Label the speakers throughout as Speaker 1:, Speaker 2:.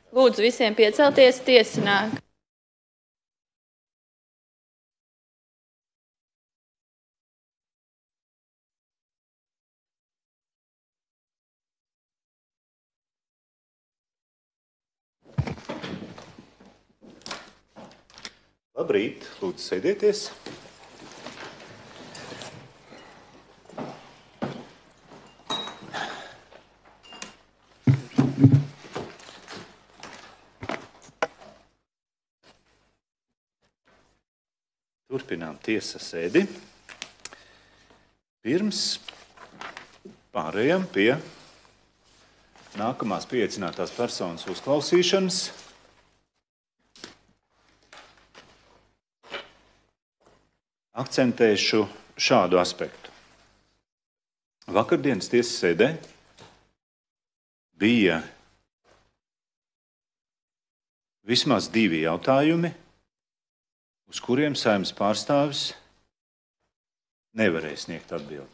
Speaker 1: Lūdzu visiem piecelties, tiesa nāk.
Speaker 2: Labrīt, lūdzu sēdieties. Turpinām tiesas sēdi. Pirms pārējām pie nākamās pieaicinātās personas uzklausīšanas. Akcentēšu šādu aspektu. Vakardienas tiesas sēdē bija vismaz 2 jautājumi, uz kuriem Saeimas pārstāvis nevarēja sniegt atbildi.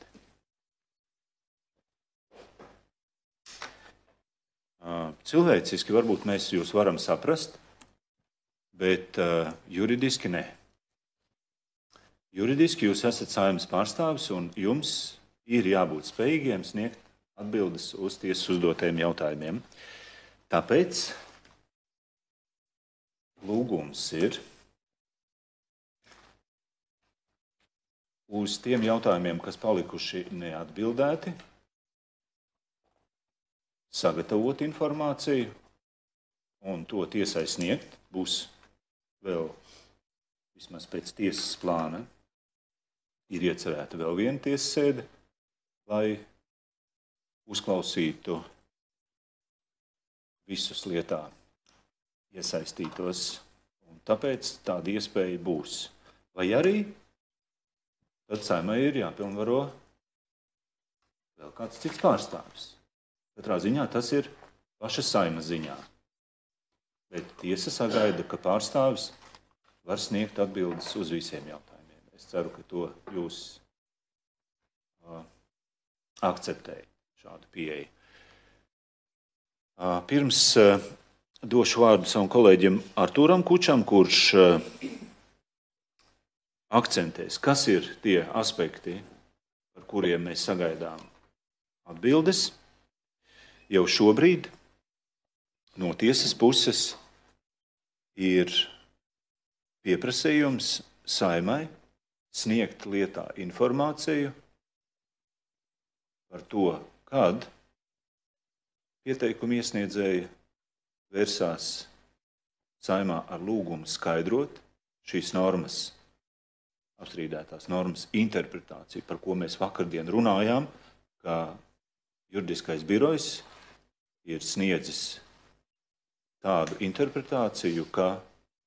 Speaker 2: Cilvēciski varbūt mēs jūs varam saprast, bet juridiski ne. Juridiski jūs esat Saeimas pārstāvis un jums ir jābūt spējīgiem sniegt atbildes uz tiesas uzdotajiem jautājumiem. Tāpēc lūgums ir uz tiem jautājumiem, kas palikuši neatbildēti, sagatavot informāciju un to tiesai sniegt. Būs vēl, vismaz pēc tiesas plāna, ir iecerēta vēl viena tiesas sēde, lai uzklausītu visus lietā iesaistītos. Un tāpēc tāda iespēja būs. Vai arī tad Saeimai ir jāpilnvaro vēl kāds cits pārstāvis. Katrā ziņā tas ir paša Saeimas ziņā. Bet tiesa sagaida, ka pārstāvis var sniegt atbildes uz visiem jautājumiem. Es ceru, ka to jūs akceptējat šādu pieeju. Pirms došu vārdu savam kolēģim Artūram Kučam, kurš akcentēs, kas ir tie aspekti, par kuriem mēs sagaidām atbildes. Jau šobrīd no tiesas puses ir pieprasījums Saeimai sniegt lietā informāciju par to, kad pieteikuma iesniedzēja vērsās Saeimā ar lūgumu skaidrot šīs normas, apstrīdētās normas interpretāciju, par ko mēs vakardien runājām, ka juridiskais birojs ir sniedzis tādu interpretāciju, ka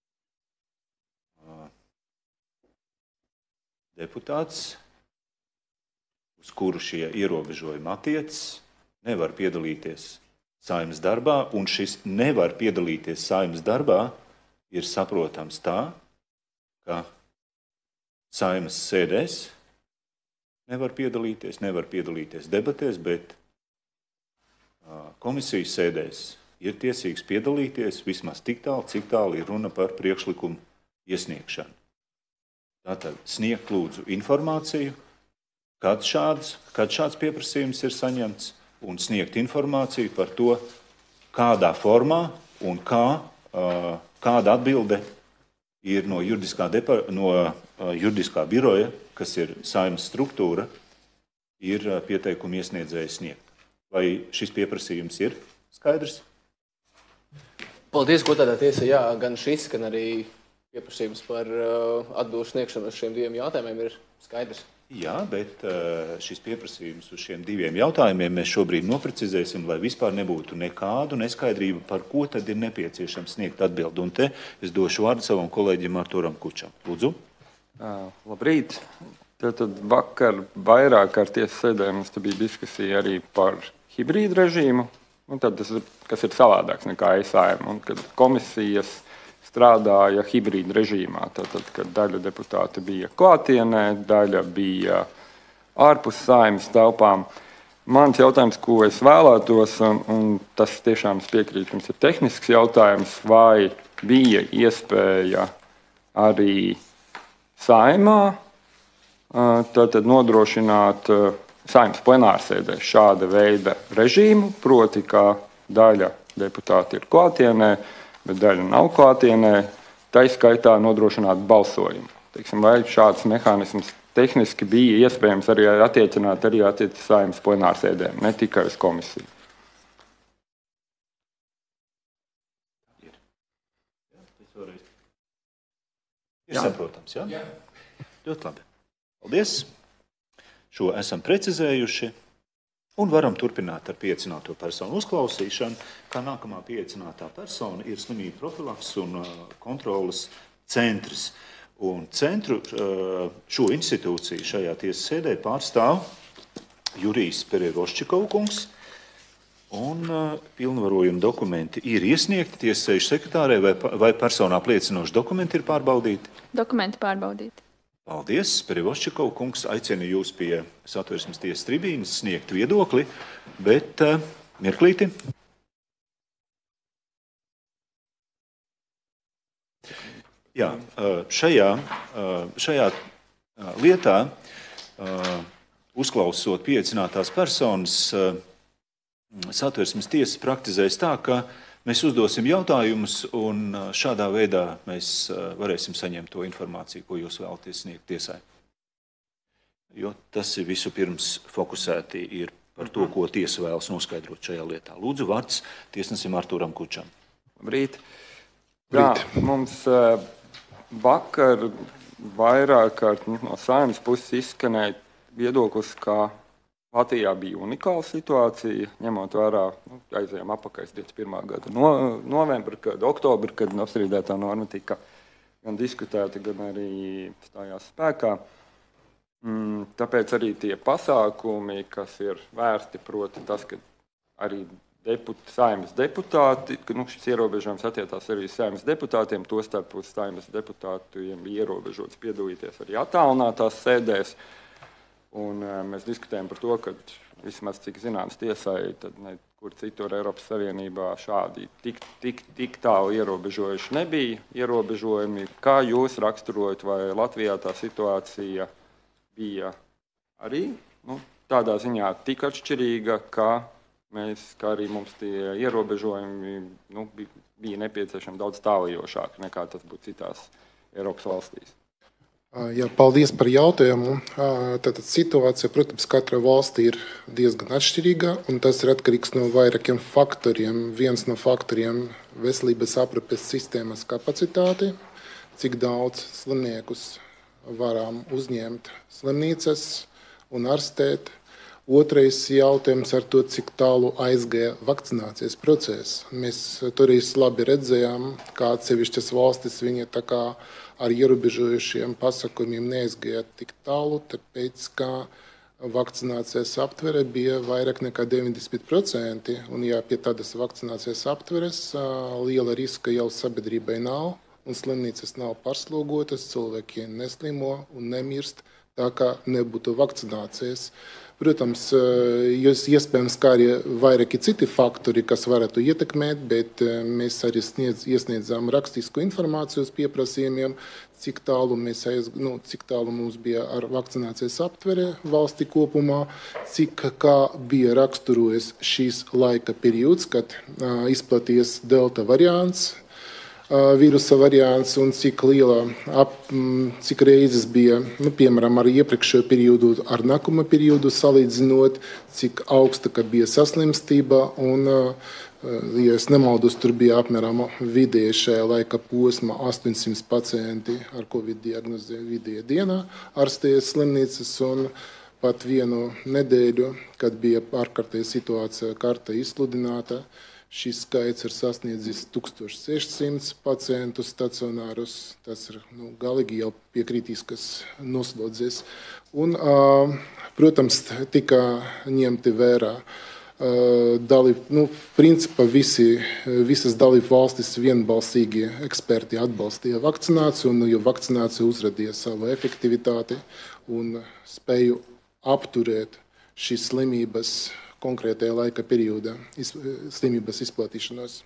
Speaker 2: deputāts, uz kuru šie ierobežojumi attiecas, nevar piedalīties Saeimas darbā, un šis nevar piedalīties Saeimas darbā ir saprotams tā, ka Saeimas sēdēs nevar piedalīties debatēs, bet komisijas sēdēs ir tiesīgs piedalīties vismaz tik tālu, cik tālu ir runa par priekšlikumu iesniegšanu. Tātad sniegt lūdzu informāciju, kad šāds pieprasījums ir saņemts, un sniegt informāciju par to, kādā formā un kāda atbilde ir no juridiskā biroja, kas ir Saeimas struktūra, ir pieteikuma iesniedzēja sniegt. Vai šis pieprasījums ir skaidrs?
Speaker 3: Paldies, godātā tiesa. Jā, gan šis, gan arī pieprasījums par atbilžu sniegšanu uz šiem 2 jautājumiem ir skaidrs.
Speaker 2: Jā, bet šis pieprasījums uz šiem 2 jautājumiem mēs šobrīd noprecizēsim, lai vispār nebūtu nekādu neskaidrību, par ko tad ir nepieciešams sniegt atbildi. Un te es došu vārdu savam kolēģim Artūram Kučam. Lūdzu.
Speaker 4: Labrīt. Tad vakar vairāk ar tiesas sēdēm mums bija diskusija arī par hibrīdu režīmu, un tad tas, kas ir savādāks nekā Saeima, un kad komisijas strādāja hibrīda režīmā, tad, kad daļa deputāti bija klātienē, daļa bija ārpus Saeimas telpām. Mans jautājums, ko es vēlētos, un tas tiešām es piekrītu, jums ir tehnisks jautājums, vai bija iespēja arī Saeimā tātad nodrošināt Saeimas plenārsēdē šāda veida režīmu, proti, ka daļa deputāti ir klātienē, bet daļa nav klātienē, tai skaitā nodrošināt balsojumu. Teiksim, vai šāds mehānisms tehniski bija iespējams arī attiecināt arī Saeimas plenārsēdēm, ne tikai uz komisiju.
Speaker 2: Ir saprotams, jā? Jā. Ļoti labi. Paldies. Šo esam precizējuši un varam turpināt ar pieaicināto personu uzklausīšanu. Kā nākamā pieaicinātā persona ir slimību profilaks un kontroles centrs. Un centru šo institūciju šajā tiesas sēdē pārstāv Jurijs Perevoščikovkungs, un pilnvarojuma dokumenti ir iesniegti tiesasēžu sekretārē, vai personā apliecinoši dokumenti ir pārbaudīti?
Speaker 1: Dokumenti pārbaudīti.
Speaker 2: Paldies, Perevoščikovkungs, aicinu jūs pie Satversmes tiesas tribīnes sniegt viedokli, bet mirklīti. Jā, šajā lietā, uzklausot pieaicinātās personas, Satversmes tiesa praktizēs tā, ka mēs uzdosim jautājumus un šādā veidā mēs varēsim saņemt to informāciju, ko jūs vēlaties sniegt tiesai. Jo tas ir visu pirms fokusēti ir par to, ko tiesa vēlas noskaidrot šajā lietā. Lūdzu, vārds tiesnesim Artūram Kučam.
Speaker 4: Labrīt. Jā, mums vakar vairāk kārt no Saeimas puses izskanēja viedoklis, ka Latvijā bija unikāla situācija, ņemot vērā, aizējām apakaļ 21. gada novembra, oktobra, kad apstrīdētā norma tika gan diskutēta, gan arī stājās spēkā. Tāpēc arī tie pasākumi, kas ir vērsti, proti tas, ka arī Saeimas deputāti, ka šis ierobežojums attiecās arī Saeimas deputātiem, tostarp uz Saeimas deputātiem bija ierobežots piedalīties arī attālinātās sēdēs. Un mēs diskutējam par to, ka vismaz cik zināms tiesai, tad nekur citur Eiropas Savienībā šādi tik tālu ierobežojuši nebija ierobežojumi. Kā jūs raksturojat, vai Latvijā tā situācija bija arī tādā ziņā tik atšķirīga, ka arī mums tie ierobežojumi bija nepieciešami daudz tālajošāki nekā tas būtu citās Eiropas valstīs?
Speaker 5: Jā, paldies par jautājumu. Tātad situācija, protams, katra valstī ir diezgan atšķirīga, un tas ir atkarīgs no vairākiem faktoriem. Viens no faktoriem – veselības aprūpes sistēmas kapacitāte, cik daudz slimniekus varam uzņemt slimnīcas un ārstēt. Otrais jautājums ar to, cik tālu aizgāja vakcinācijas process. Mēs toreiz labi redzējām, kā atsevišķas valstis viņa tā kā ar ierobežojušiem pasākumiem neaizgāja tik tālu, tāpēc, ka vakcinācijas aptvere bija vairāk nekā 90%, un ja pie tādas vakcinācijas aptveres liela riska jau sabiedrībai nav, un slimnīcas nav pārslogotas, cilvēki neslimo un nemirst, tā kā nebūtu vakcinācijas. Protams, iespējams, kā arī vairāki citi faktori, kas varētu ietekmēt, bet mēs arī iesniedzām rakstisku informāciju uz pieprasījumiem, cik tālu mums bija ar vakcinācijas aptvere valsti kopumā, kā bija raksturojas šīs laika periods, kad izplaties delta variants, vīrusa variants, un cik reizes bija, piemēram, ar iepriekšējo periodu, ar nākamo periodu salīdzinot, cik augsta bija saslimstība, un, ja es nemaldos, tur bija apmēram vidēji šajā laika posma 800 pacienti ar Covid diagnozi vidēji dienā ārstējas slimnīcas, un pat vienu nedēļu, kad bija ārkārtēja situācija, karta izsludināta, šis skaits ir sasniedzis 1600 pacientu stacionārus. Tas ir galīgi jau pie kritiskas noslodzes. Un, protams, tika ņemti vērā. Principā visas dalību valstis vienbalsīgi eksperti atbalstīja vakcināciju, jo vakcinācija uzrādīja savu efektivitāti un spēju apturēt šīs slimības konkrētajā laika periodā, slimības izplatīšanos.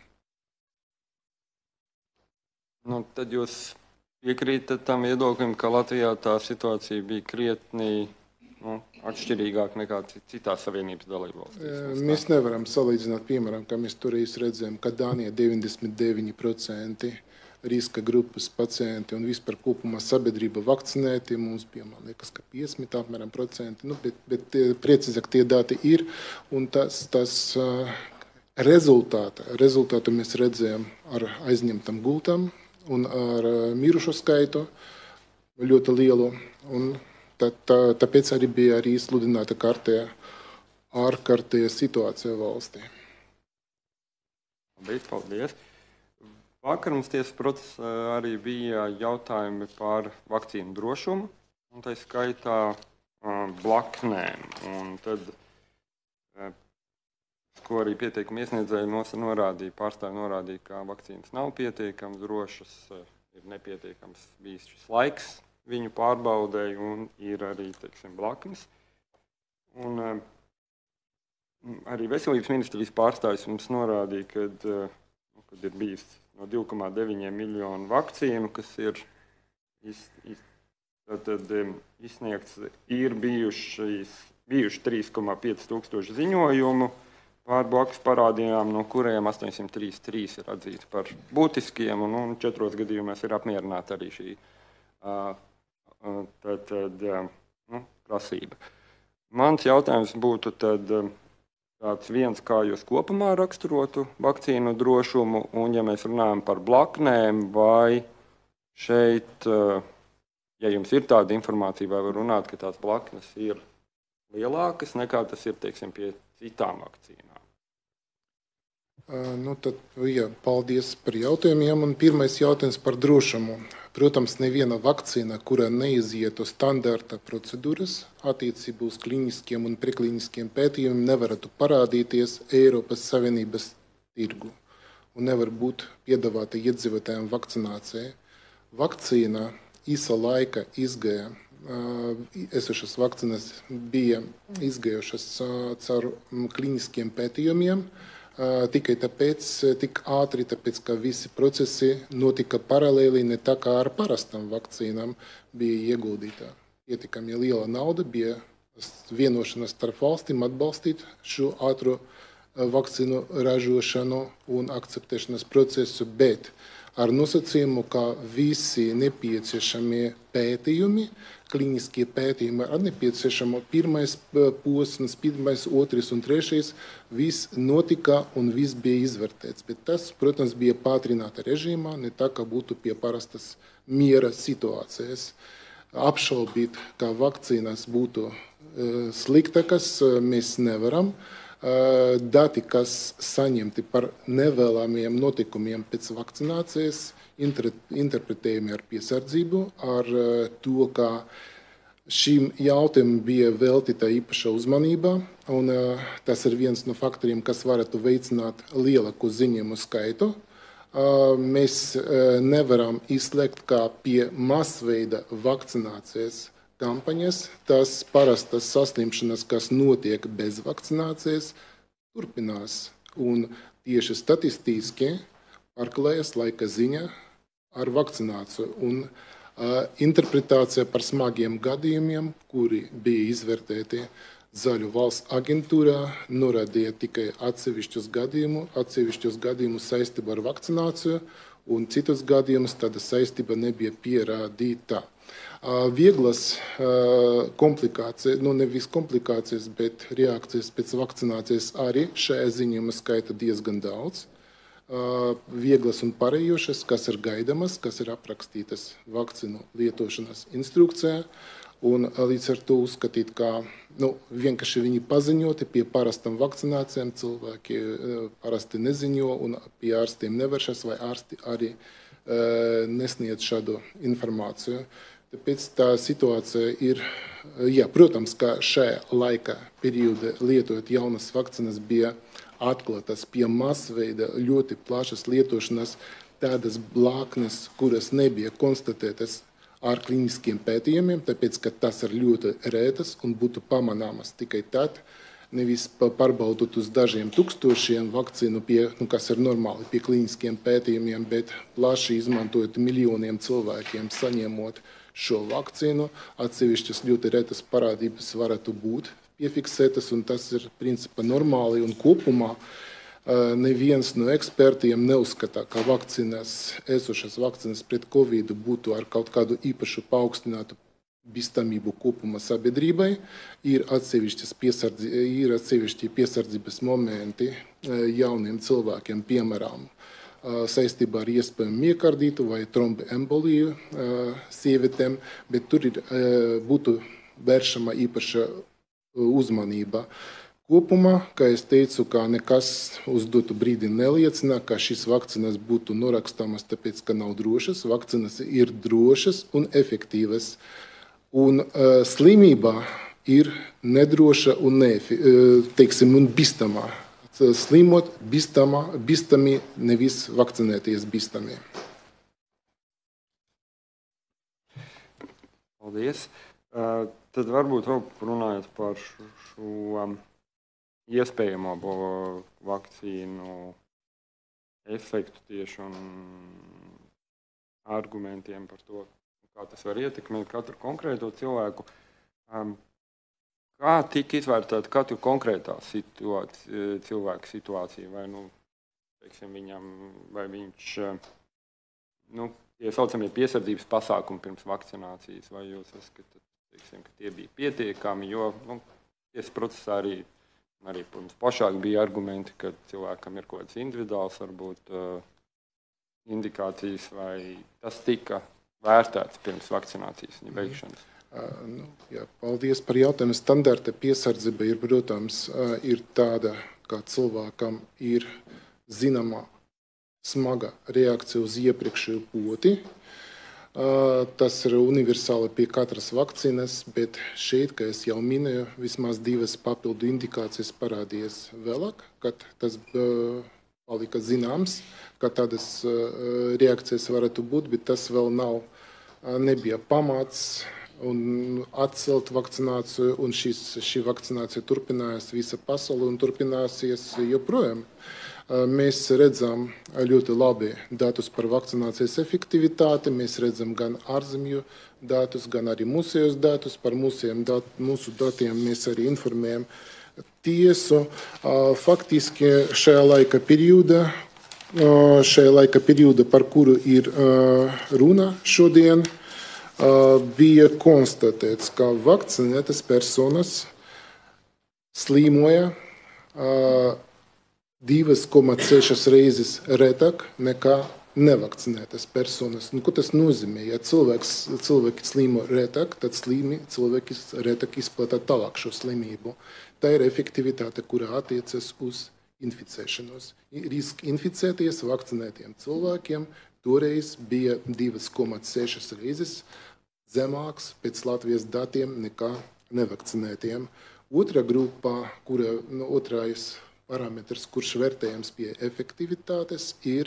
Speaker 4: Nu, tad jūs piekrītat tam viedoklim, ka Latvijā tā situācija bija krietni atšķirīgāk nekā citās Savienības dalībvalstīs?
Speaker 5: Mēs nevaram salīdzināt, piemēram, kā mēs toreiz redzējām, ka Dānijā 99% riska grupas pacienti un vispār kopumā sabiedrība vakcinēti. Mums bija, man liekas, ka 50 apmēram procenti, bet precīzāk tie dati ir. Un tas rezultātu mēs redzējām ar aizņemtam gultam un ar mirušo skaitu ļoti lielu. Un tāpēc arī bija arī izsludināta ārkārtēja situācija valstī.
Speaker 4: Paldies. Vakar mums tiesas procesā arī bija jautājumi par vakcīnu drošumu, un tā skaitā blaknēm. Un tad, ko arī pieteikuma iesniedzēji pārstāvi norādīja, ka vakcīnas nav pietiekami drošas, ir nepietiekams bijis šis laiks viņu pārbaudēji un ir arī, teiksim, blaknes. Un arī veselības ministrijas pārstāvis mums norādīja, kad ir bijis no 2,9 miljonu vakcīnu, kas ir izsniegts, ir bijuši 3,5 tūkstoši ziņojumu pār blakus parādījumiem, no kuriem 833 ir atzīti par būtiskiem, un 4 gadījumos ir apmierināta arī šī prasība. Mans jautājums būtu tāds viens, kā jūs kopumā raksturotu vakcīnu drošumu, un ja mēs runājam par blaknēm, vai šeit, ja jums ir tāda informācija, vai var runāt, ka tās blaknes ir lielākas nekā tas ir, teiksim, pie citām vakcīnām?
Speaker 5: Paldies par jautājumiem. Un pirmais jautājums par drošumu. Protams, neviena vakcīna, kura neizietu standarta procedūras attiecībā uz klīniskiem un preklīniskiem pētījumiem, nevarētu parādīties Eiropas Savienības tirgu un nevar būt piedāvāta iedzīvotājiem vakcinācijai. Vakcīna īsa laika izgāja. Esošas vakcīnas bija izgājušas caur klīniskiem pētījumiem, tikai tāpēc, tik ātri, tāpēc, ka visi procesi notika paralēli, ne tā kā ar parastām vakcīnām bija ieguldīta. Pietiekami liela nauda, bija vienošanās starp valstīm atbalstīt šo ātru vakcīnu ražošanu un akceptēšanas procesu, bet ar nosacījumu, ka visi nepieciešamie pētījumi, klīniskie pētījumi ar nepieciešamo pirmais posms, pirmais, otrais un trešais, viss notika un viss bija izvērtēts. Bet tas, protams, bija pātrināta režīmā, ne tā, ka būtu pie parastas miera situācijas. Apšaubīt, ka vakcīnas būtu sliktākas, mēs nevaram. Dati, kas saņemti par nevēlamiem notikumiem pēc vakcinācijas, interpretējumi ar piesardzību, ar to, ka šīm jautājumam bija veltīta īpaša uzmanība, un tas ir viens no faktoriem, kas varētu veicināt lielāku ziņojumu skaitu. Mēs nevaram izslēgt, ka pie masveida vakcinācijas kampaņas, tas parastas saslimšanas, kas notiek bez vakcinācijas, turpinās. Un tieši statistiski pārklājas laika ziņa ar vakcināciju. Un interpretācija par smagiem gadījumiem, kuri bija izvērtēti Zaļu valsts aģentūrā, norādīja tikai atsevišķus gadījumus saistībā ar vakcināciju, un citus gadījumus tāda saistība nebija pierādīta. Vieglas komplikācijas, nevis komplikācijas, bet reakcijas pēc vakcinācijas arī šajā ziņojumā skaita diezgan daudz. Vieglas un pārējošas, kas ir gaidamas, kas ir aprakstītas vakcīnu lietošanas instrukcijā, un līdz ar to uzskatīt, ka vienkārši viņi paziņoti pie parastām vakcinācijām, cilvēki parasti neziņo un pie ārstiem nevēršas, vai ārsti arī nesniedz šādu informāciju. Tāpēc tā situācija ir, protams, ka šajā laika periodā lietojot jaunas vakcīnas bija atklātas pie masveida ļoti plašas lietošanas tādas blaknes, kuras nebija konstatētas ar klīniskiem pētījumiem, tāpēc, ka tas ir ļoti rētas un būtu pamanāmas tikai tad, nevis pārbaudot uz dažiem tūkstošiem vakcīnu, kas ir normāli pie klīniskiem pētījumiem, bet plaši izmantojot miljoniem cilvēkiem, saņemot šo vakcīnu. Atsevišķas ļoti retas parādības varētu būt piefiksētas, un tas ir principā normāli un kopumā. Neviens no ekspertiem neuzskatā, ka esošas vakcīnas pret Covid būtu ar kaut kādu īpašu paaugstinātu bīstamību kopumā sabiedrībai. Ir atsevišķi piesardzības momenti jauniem cilvēkiem, piemēram, saistībā ar iespējamu miekardītu vai tromboemboliju sievietēm, bet tur būtu vēršama īpaša uzmanība. Kopumā, kā es teicu, ka nekas uz dotu brīdi neliecina, ka šīs vakcīnas būtu norakstāmas, tāpēc, ka nav drošas. Vakcīnas ir drošas un efektīvas. Un slimība ir nedroša un un bīstamā. Slimot bīstami, nevis vakcinēties bīstami.
Speaker 4: Paldies. Tad varbūt vēl runājot par šo iespējamo vakcīnu efektu tieši un argumentiem par to, kā tas var ietekmēt katru konkrēto cilvēku. Kā tika izvērtēta katru konkrētā cilvēka situācija? Vai, teiksim, vai viņš, tie saucamie piesardzības pasākumi pirms vakcinācijas, vai jūs uzskatāt, teiksim, ka tie bija pietiekami, jo tiesas procesā arī, protams, plašāk bija argumenti, ka cilvēkam ir kaut kāds individuāls, varbūt indikācijas, vai tas tika vērtēts pirms vakcinācijas veikšanas?
Speaker 5: Paldies par jautājumu. Standarta piesardzība ir, protams, ir tāda, kā cilvēkam ir zināma smaga reakcija uz iepriekšēju poti. Tas ir universāli pie katras vakcīnas, bet šeit, kā es jau minēju, vismaz 2 papildu indikācijas parādījās vēlāk, kad tas palika zināms, ka tādas reakcijas varētu būt, bet tas vēl nebija pamats un atcelt vakcināciju, un šī vakcinācija turpinājās visa pasaule un turpināsies joprojām. Mēs redzam ļoti labi datus par vakcinācijas efektivitāti. Mēs redzam gan ārzemju datus, gan arī mūsējos datus. Par mūsu datiem mēs arī informējam tiesu. Faktiski šajā laika periodā, par kuru ir runa šodien, bija konstatēts, ka vakcinētas personas slimoja 2,6 reizes retāk nekā nevakcinētas personas. Ko tas nozīmē? Ja cilvēki slimo retāk, tad cilvēki retāk izplata tālāk šo slimību. Tā ir efektivitāte, kurā attiecas uz inficēšanos. Risks inficēties vakcinētiem cilvēkiem toreiz bija 2,6 reizes zemāks pēc Latvijas datiem nekā nevakcinētiem. Otra grupā, otrais parametrs, kurš vērtējams pie efektivitātes, ir,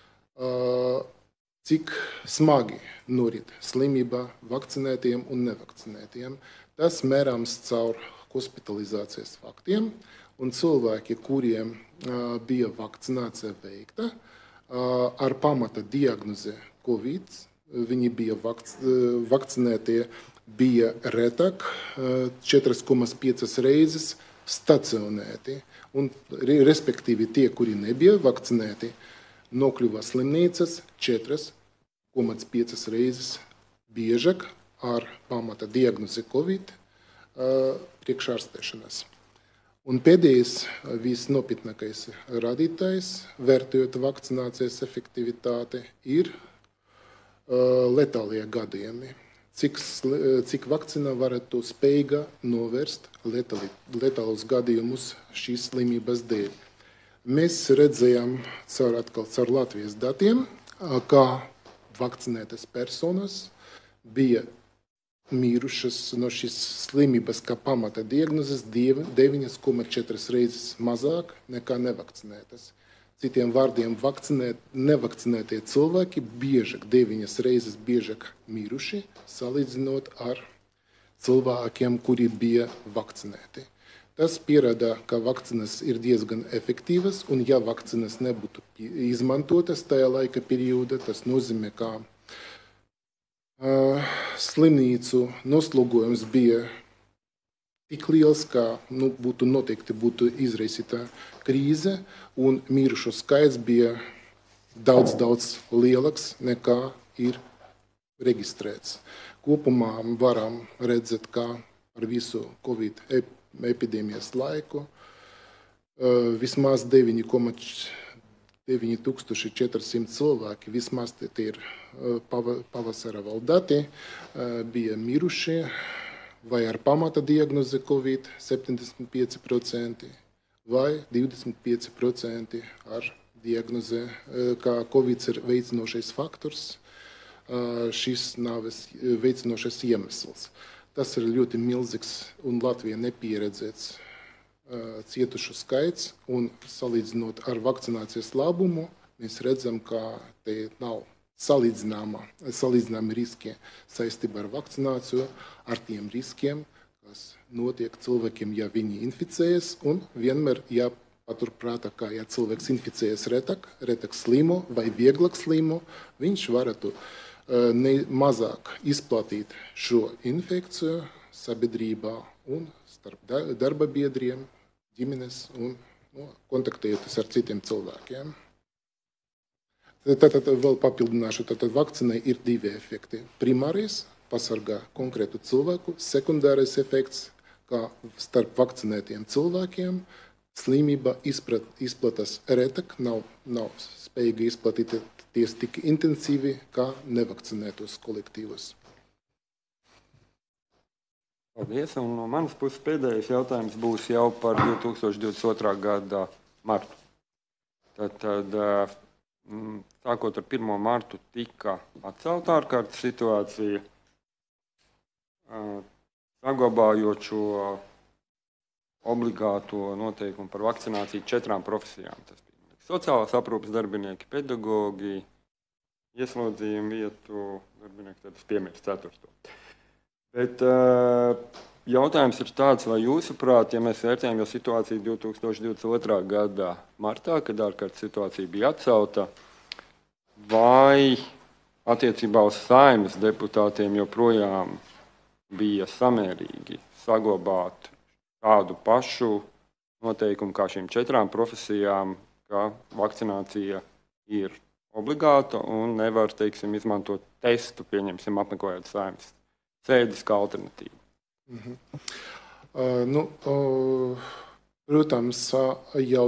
Speaker 5: cik smagi norit slimība vakcinētiem un nevakcinētiem. Tas mērāms caur hospitalizācijas faktiem, un cilvēki, kuriem bija vakcinācija veikta ar pamata diagnozi Covid, viņi bija vakcinētie, bija retāk 4,5 reizes stacionēti. Un, respektīvi, tie, kuri nebija vakcinēti, nokļuva slimnīcas 4,5 reizes biežāk ar pamata diagnozi Covid priekšārstēšanas. Un pēdējais, visnopietnākais rādītājs, vērtējot vakcinācijas efektivitāti, ir letālie gadījumi. Cik vakcīna varētu spējīga novērst letālus gadījumus šīs slimības dēļ. Mēs redzējām caur Latvijas datiem, ka vakcinētas personas bija mīrušas no šīs slimības kā pamata diagnozes 9,4 reizes mazāk nekā nevakcinētas. Citiem vārdiem, nevakcinētie cilvēki biežāk, 9 reizes biežāk miruši, salīdzinot ar cilvēkiem, kuri bija vakcinēti. Tas pierāda, ka vakcīnas ir diezgan efektīvas, un ja vakcīnas nebūtu izmantotas tajā laika periodā, tas nozīmē, ka slimnīcu noslogojums bija tik liels, ka noteikti būtu izraisīta krīze, un mirušo skaits bija daudz lielāks nekā ir reģistrēts. Kopumā varam redzēt, ka ar visu Covid epidēmijas laiku vismaz 9,400 cilvēki, vismaz tie ir pavasara vēl dati, bija miruši, vai ar pamata diagnozi Covid 75%, vai 25% ar diagnozi, ka Covid ir veicinošais faktors, šis nāves veicinošais iemesls. Tas ir ļoti milzīgs un Latvijā nepieredzēts cietušu skaits, un salīdzinot ar vakcinācijas labumu, mēs redzam, ka te nav salīdzināmi riski saistībā ar vakcināciju, ar tiem riskiem, kas notiek cilvēkiem, ja viņi inficējas, un vienmēr jāpaturprātā, ka ja cilvēks inficējas retāk slimo vai vieglāk slimo, viņš varētu mazāk izplatīt šo infekciju sabiedrībā un starp darba biedriem, ģimenes un kontaktējoties ar citiem cilvēkiem. Tātad vēl papildināšu, tātad vakcīnai ir 2 efekti. Primārais pasargā konkrētu cilvēku, sekundārais efekts, kā starp vakcinētiem cilvēkiem slimība izplatās retāk, nav spējīga izplatīties tik intensīvi kā nevakcinētos kolektīvos.
Speaker 4: Paldies, un no manas puses pēdējais jautājums būs jau par 2022. gada martu. Tad sākot ar 1. martu tika atcelta ārkārtas situācija, saglabājot šo obligāto noteikumu par vakcināciju 4 profesijām. Tas bija sociālās aprūpes darbinieki, pedagogi, ieslodzījumu vietu darbinieki, tad es piemirstu 4. Bet jautājums ir tāds, vai jūsuprāt, ja mēs vērtējam jau situāciju 2022. gada martā, kad ārkārtas situācija bija atcelta, vai attiecībā uz Saeimas deputātiem joprojām bija samērīgi saglabāt tādu pašu noteikumu kā šīm 4 profesijām, ka vakcinācija ir obligāta un nevar, teiksim, izmantot testu, pieņemsim, apmeklējot Saeimas sēdes kā alternatīvu.
Speaker 5: Protams, jau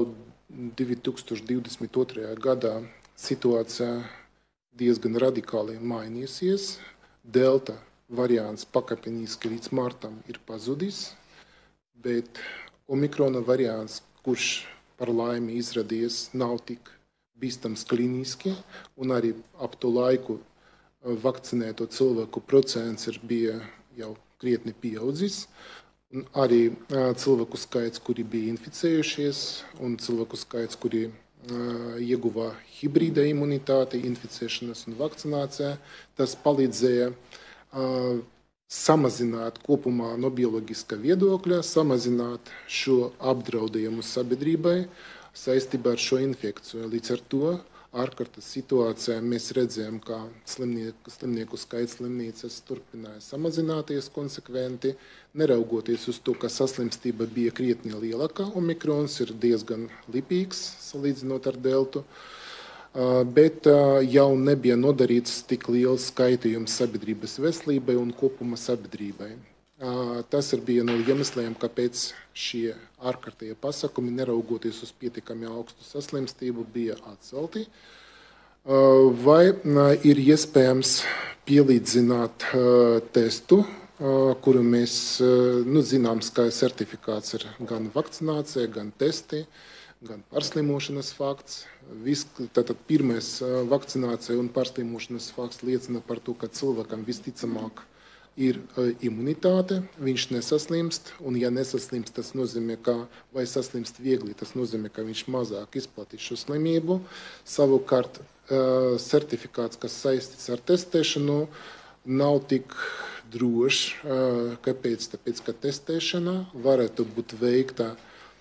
Speaker 5: 2022. gadā situācija diezgan radikāli mainīsies. Delta variants pakāpeniski līdz martam ir pazudis, bet omikrona variants, kurš par laimi izradies, nav tik bīstams kliniski, un arī ap to laiku vakcinēto cilvēku procents bija jau krietni pieaudzis. Un arī cilvēku skaits, kuri bija inficējušies, un cilvēku skaits, kuri ieguva hibrīda imunitāti, inficēšanas un vakcinācijā, tas palīdzēja samazināt kopumā no bioloģiskā viedokļa, samazināt šo apdraudējumu sabiedrībai saistībā ar šo infekciju. Līdz ar to ārkārtas situācijā mēs redzējām, ka slimnieku skaits slimnīcas turpināja samazināties konsekventi, neraugoties uz to, ka saslimstība bija krietni lielāka. Omikrons ir diezgan lipīgs, salīdzinot ar deltu, bet jau nebija nodarīts tik liels skaitījums sabiedrības veselībai un kopuma sabiedrībai. Tas ir bija no iemesliem, kāpēc šie ārkārtējie pasākumi, neraugoties uz pietiekami augstu saslimstību, bija atcelti. Vai ir iespējams pielīdzināt testu, kuru mēs zinām, ka certifikāts ir gan vakcinācija, gan testi, gan pārslimošanas fakts. Tātad pirmais vakcinācija un pārslimošanas fakts liecina par to, ka cilvēkam visticamāk ir imunitāte, viņš nesaslimst, un ja nesaslimst, tas nozīmē, vai saslimst viegli, tas nozīmē, ka viņš mazāk izplatīs šo slimību. Savukārt, certifikāts, kas saistīts ar testēšanu, nav tik drošs. Kāpēc? Tāpēc, ka testēšana varētu būt veikta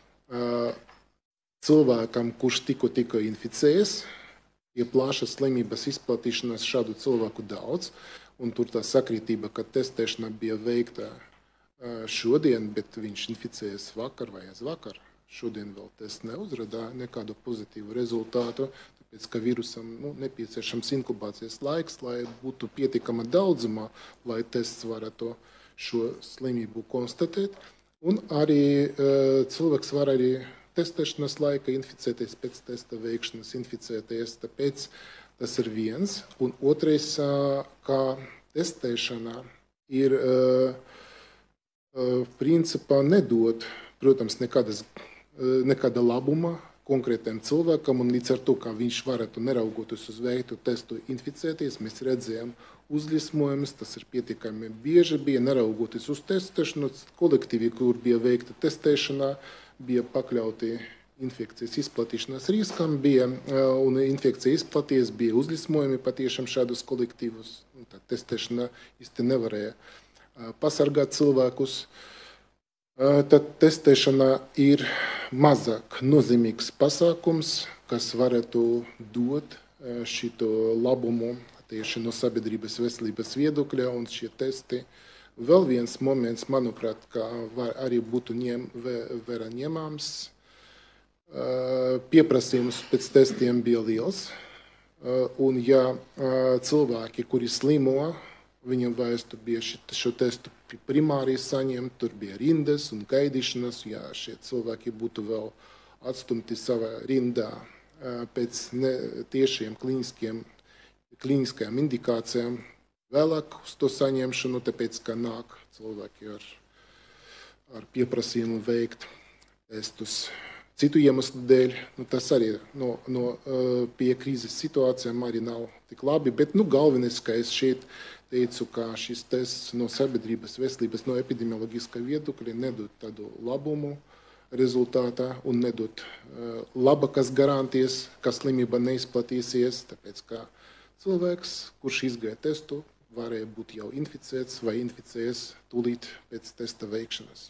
Speaker 5: cilvēkam, kurš tikko inficējies. Ja plašas slimības izplatīšanās šādu cilvēku daudz, un tur tā sakrītība, ka testēšana bija veikta šodien, bet viņš inficējies vakar vai aizvakar. Šodien vēl tests neuzrādā nekādu pozitīvu rezultātu, tāpēc, ka vīrusam nepieciešams inkubācijas laiks, lai būtu pietiekama daudzumā, lai tests varētu šo slimību konstatēt. Un arī cilvēks var arī testēšanas laika inficēties, pēc testa veikšanas inficēties, tāpēc tas ir viens. Un otrais, kā testēšana ir principā nedod, protams, nekāda labuma konkrētam cilvēkam, un līdz ar to, kā viņš varētu neraugoties uz veiktu testu inficēties, mēs redzējām uzliesmojumus, tas ir pietiekami bieži bija, neraugoties uz testēšanu, kolektīvi, kur bija veikta testēšanā, bija pakļauti infekcijas izplatīšanās riskam, un infekcija izplaties, bija uzliesmojumi patiešām šādus kolektīvus. Tā testēšana īsti nevarēja pasargāt cilvēkus. Tad testēšana ir mazāk nozīmīgs pasākums, kas varētu dot šito labumu tieši no sabiedrības veselības viedokļa, un šie testi. Vēl viens moments, manuprāt, ka arī būtu vērā ņemams. Pieprasījums pēc testiem bija liels, un ja cilvēki, kuri slimo, viņam vajadzētu bija šo testu primāri saņemt, tur bija rindas un gaidīšanas, ja šie cilvēki būtu vēl atstumti savā rindā pēc tiešiem klīniskajām indikācijām, vēlāk uz to saņemšanu, tāpēc, ka nāk cilvēki ar pieprasījumu veikt testus citu iemeslu dēļ. Tas arī pie krīzes situācijām arī nav tik labi, bet galvenais, ka es šeit teicu, ka šis tests no sabiedrības veselības, no epidemioloģiskā viedokļa nedod tādu labumu rezultātā un nedod labākas garantijas, ka slimība neizplatīsies, tāpēc, ka cilvēks, kurš izgāja testu, varēja būt jau inficēts vai inficējies tūlīt pēc testa veikšanas.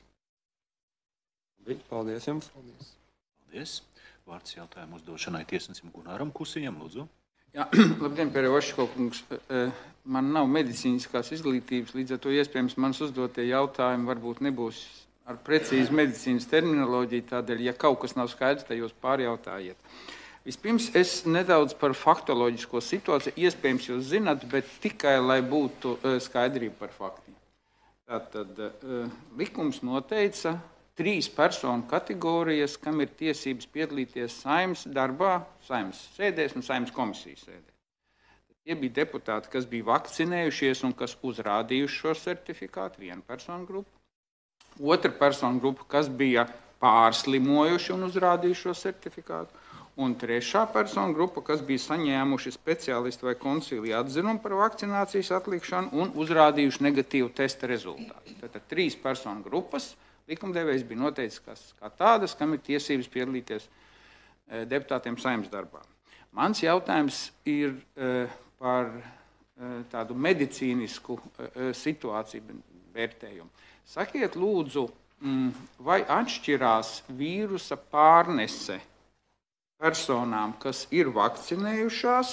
Speaker 4: Paldies jums!
Speaker 2: Paldies! Vārds jautājumu uzdošanai tiesnesim Gunaram Kusiņam, lūdzu.
Speaker 6: Jā, labdien, Perevoško kungs. Man nav medicīniskās izglītības, līdz ar to iespējams manas uzdotie jautājumi varbūt nebūs ar precīzu medicīnas terminoloģiju, tādēļ, ja kaut kas nav skaidrs, tad jūs pārjautājiet. Vispirms es nedaudz par faktoloģisko situāciju, iespējams jūs zināt, bet tikai, lai būtu skaidrība par faktiem. Tātad likums noteica 3 personu kategorijas, kam ir tiesības piedalīties Saeimas darbā, Saeimas sēdēs un Saeimas komisijas sēdēs. Tie bija deputāti, kas bija vakcinējušies un kas uzrādījuši šo certifikātu, viena personu grupa. Otra personu grupa, kas bija pārslimojuši un uzrādījuši šo certifikātu. Un trešā persona grupa, kas bija saņēmuši speciālistu vai koncīliju atzinumu par vakcinācijas atlikšanu un uzrādījuši negatīvu testa rezultātu. Tātad 3 personu grupas likumdevējs bija noteicis kā tādas, kam ir tiesības piedalīties deputātiem Saeimas darbā. Mans jautājums ir par tādu medicīnisku situāciju vērtējumu. Sakiet, lūdzu, vai atšķirās vīrusa pārnese personām, kas ir vakcinējušās?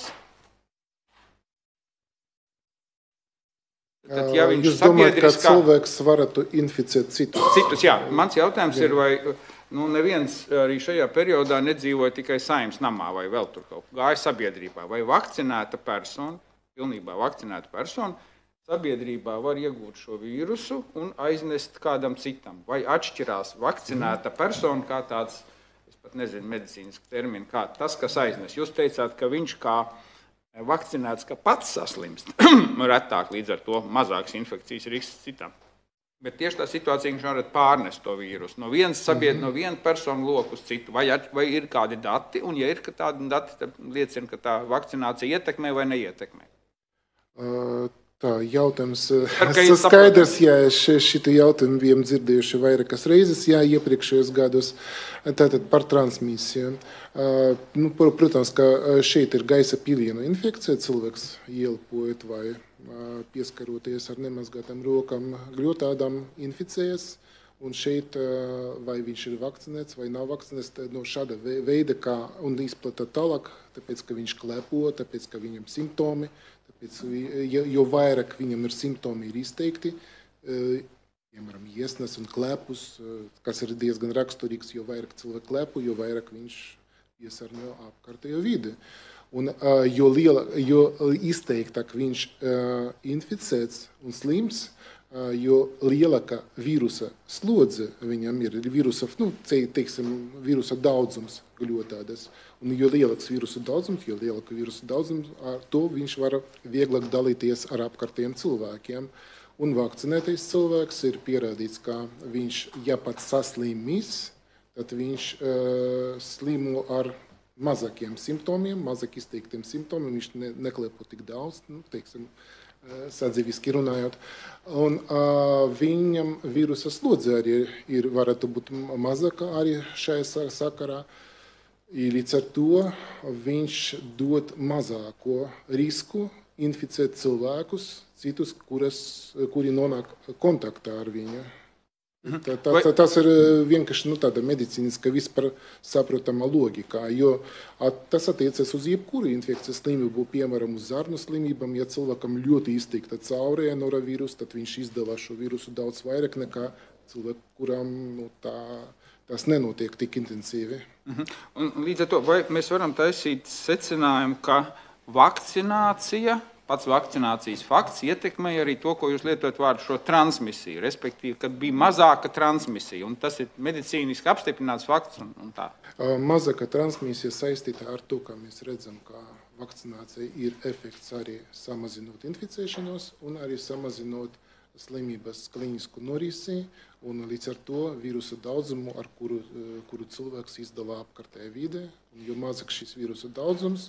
Speaker 6: Tad, ja
Speaker 5: Jūs domājat, ka cilvēks varētu inficēt citus?
Speaker 6: Citus, jā. Mans jautājums ir, vai neviens arī šajā periodā nedzīvoja tikai Saeimas namā vai vēl tur kaut kā, gāja sabiedrībā. Vai vakcinēta persona, pilnībā vakcinēta persona, sabiedrībā var iegūt šo vīrusu un aiznest kādam citam? Vai atšķirās vakcinēta persona kā tāds, es pat nezinu medicīnisku terminu, kā tas, kas aiznes? Jūs teicāt, ka viņš kā vakcinēts, ka pats saslimst, retāk līdz ar to mazāks infekcijas risks citam. Bet tieši tā situācija, viņš varat pārnest to vīrusu no viena personu loku uz citu. Vai ir kādi dati, un ja ir tādi dati, tad liecina, ka tā vakcinācija ietekmē vai neietekmē?
Speaker 5: Tā jautājums
Speaker 6: Ka jūs
Speaker 5: skaidrs, jā, šitu jautājumu bijām dzirdējuši vairākas reizes, jā, iepriekšējos gados, tātad par transmisiju. Protams, ka šeit ir gaisa pilienu infekcija, cilvēks ielpojot vai pieskaroties ar nemazgātām rokām gļotādām inficējas, un šeit vai viņš ir vakcinēts vai nav vakcinēts no šāda veida, kā un izplata tālāk, tāpēc, ka viņš klepo, tāpēc, ka viņam simptomi, tāpēc, jo vairāk viņam ir simptomi ir izteikti, piemēram, iesnas un klepus, kas ir diezgan raksturīgs, jo vairāk cilvēku klepu, jo vairāk viņš piesārņo apkārtējo vidi. Un jo izteiktāk viņš inficēts un slims, jo lielāka vīrusa slodze viņam ir, vīrusa daudzums gļotādas. Un jo lielāks vīrusa daudzums, ar to viņš var vieglāk dalīties ar apkārtējiem cilvēkiem. Un vakcinētais cilvēks ir pierādīts, ka viņš, ja pat saslimis, tad viņš slimo ar mazākiem simptomiem, mazāk izteiktiem simptomiem, viņš neklepo tik daudz, sadzīviski runājot. Un viņam vīrusa slodze arī varētu būt mazāka arī šajā sakarā. Līdz ar to viņš dod mazāko risku inficēt cilvēkus, citus, kuri nonāk kontaktā ar viņu. Tas ir vienkārši tāda medicīniska vispār saprotama logika, jo tas attiecas uz jebkuru infekcijas slimību, piemēram, uz zarnu slimībām. Ja cilvēkam ļoti izteikta caurēja noravīrusa, tad viņš izdala šo vīrusu daudz vairāk nekā cilvēku, kuram tas nenotiek tik intensīvi.
Speaker 6: Un līdz ar to, vai mēs varam taisīt secinājumu, ka vakcinācija, pats vakcinācijas fakts ietekmēja arī to, ko jūs lietojat vārdu šo transmisiju, respektīvi, kad bija mazāka transmisija, un tas ir medicīniski apstiprināts fakts un tā.
Speaker 5: Mazāka transmisija saistīta ar to, ka mēs redzam, ka vakcinācija ir efekts arī samazinot inficēšanos un arī samazinot slimības klīnisku norisi, un līdz ar to vīrusa daudzumu, ar kuru cilvēks izdala apkārtējā vidē. Un jo mazāk šis vīrusa daudzums,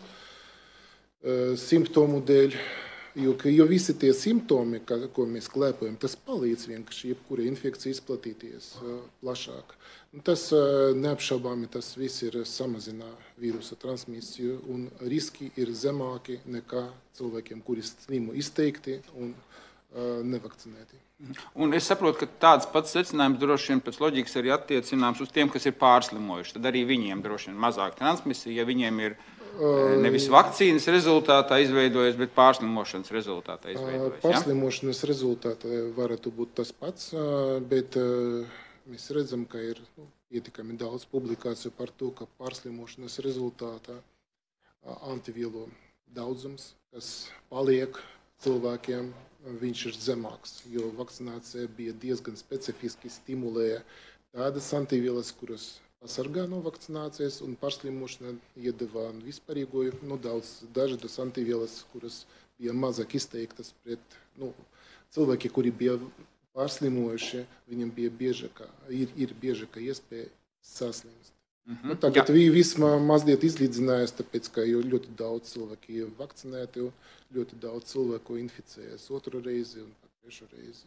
Speaker 5: simptomu dēļ, jo visi tie simptomi, ko mēs klēpojam, tas palīdz vienkārši jebkura infekcija izplatīties plašāk. Tas neapšaubāmi, tas viss ir samazina vīrusa transmisiju, un riski ir zemāki nekā cilvēkiem, kuri slimo izteikti un nevakcinēti.
Speaker 6: Un es saprotu, ka tāds pats secinājums droši vien pēc loģikas arī attiecināms uz tiem, kas ir pārslimojuši. Tad arī viņiem droši vien mazāk transmisija, ja viņiem ir nevis vakcīnas rezultātā izveidojas, bet pārslimošanas rezultātā izveidojas.
Speaker 5: Pārslimošanas rezultātā varētu būt tas pats, bet mēs redzam, ka ir pietiekami daudz publikāciju par to, ka pārslimošanas rezultātā antivielu daudzums, kas paliek cilvēkiem, viņš ir zemāks, jo vakcinācija bija diezgan specifiski stimulēja tādas antivielas, kuras pasargā no vakcinācijas, un pārslimošana iedeva vispārīgoju, daudz dažādas antivielas, kuras bija mazāk izteiktas pret cilvēki, kuri bija pārslimojuši, viņam bija biežāka iespēja saslimst. Tagad viss mazliet izlīdzinājās, tāpēc, ka jau ļoti daudz cilvēki ir vakcinēti, ļoti daudz cilvēku inficējas otru reizi un trešo reizi.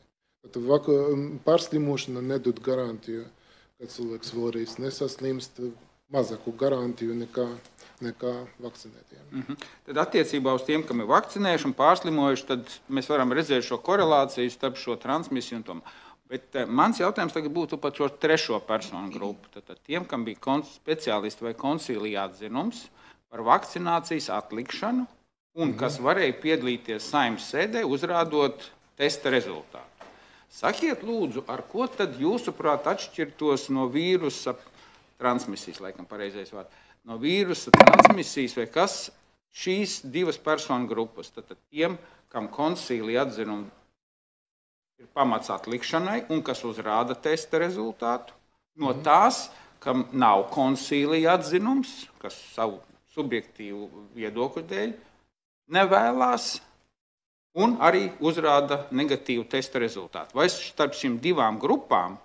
Speaker 5: Pārslimošana nedod garantiju, ka cilvēks vēlreiz nesaslimst, mazāku garantiju nekā vakcinētiem.
Speaker 6: Tad attiecībā uz tiem, kam ir vakcinējuši un pārslimojuši, tad mēs varam redzēt šo korelāciju starp šo transmisiju un tom. Bet mans jautājums tagad būtu par šo trešo personu grupu. Tad tiem, kam bija speciālisti vai konsīlija atzinums par vakcinācijas atlikšanu un kas varēja piedalīties Saeimas sēdē, uzrādot testa rezultātu. Sakiet, lūdzu, ar ko tad jūsuprāt atšķirtos no vīrusa transmisijas, laikam pareizais vārds, no vīrusa transmisijas vai kas šīs divas personu grupas, tad tiem, kam konsīlija atzinumi ir pamats atlikšanai un kas uzrāda testa rezultātu, no tās, kam nav konsīlija atzinums, kas savu subjektīvu viedokļu dēļ nevēlās un arī uzrāda negatīvu testa rezultātu. Vai starp šīm divām grupām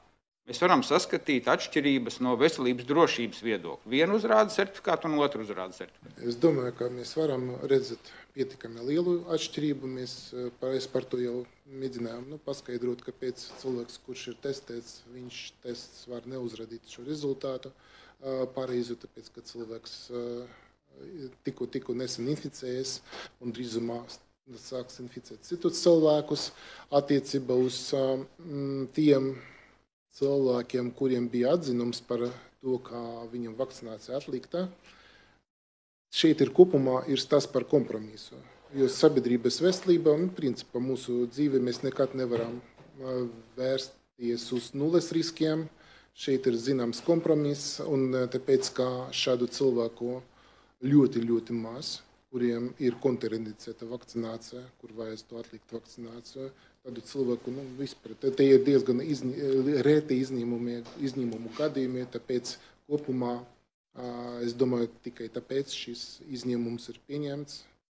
Speaker 6: mēs varam saskatīt atšķirības no veselības drošības viedokļa. Vienu uzrāda certifikātu un otru uzrāda certifikātu.
Speaker 5: Es domāju, ka mēs varam redzēt pietiekami lielu atšķirību. Es par to jau mēģinājām paskaidrot, kāpēc cilvēks, kurš ir testēts, viņš tests var neuzrādīt šo rezultātu pareizi, tāpēc, ka cilvēks tikko nesen inficējies un drīzumā sāks inficēt citus cilvēkus attiecībā uz tiem cilvēkiem, kuriem bija atzinums par to, kā viņam vakcinācija atlikta. Šeit kopumā ir stāsts par kompromisu, jo sabiedrības veselība un principā mūsu dzīve mēs nekad nevaram vērsties uz nulles riskiem. Šeit ir zināms kompromiss, un tāpēc, ka šādu cilvēku ļoti maz, kuriem ir kontraindicēta vakcinācija, kur vajag atlikt vakcināciju, tādu cilvēku vispār. Te ir diezgan reti izņēmumu gadījumi, tāpēc kopumā, es domāju, tikai tāpēc šis izņēmums ir pieņemts.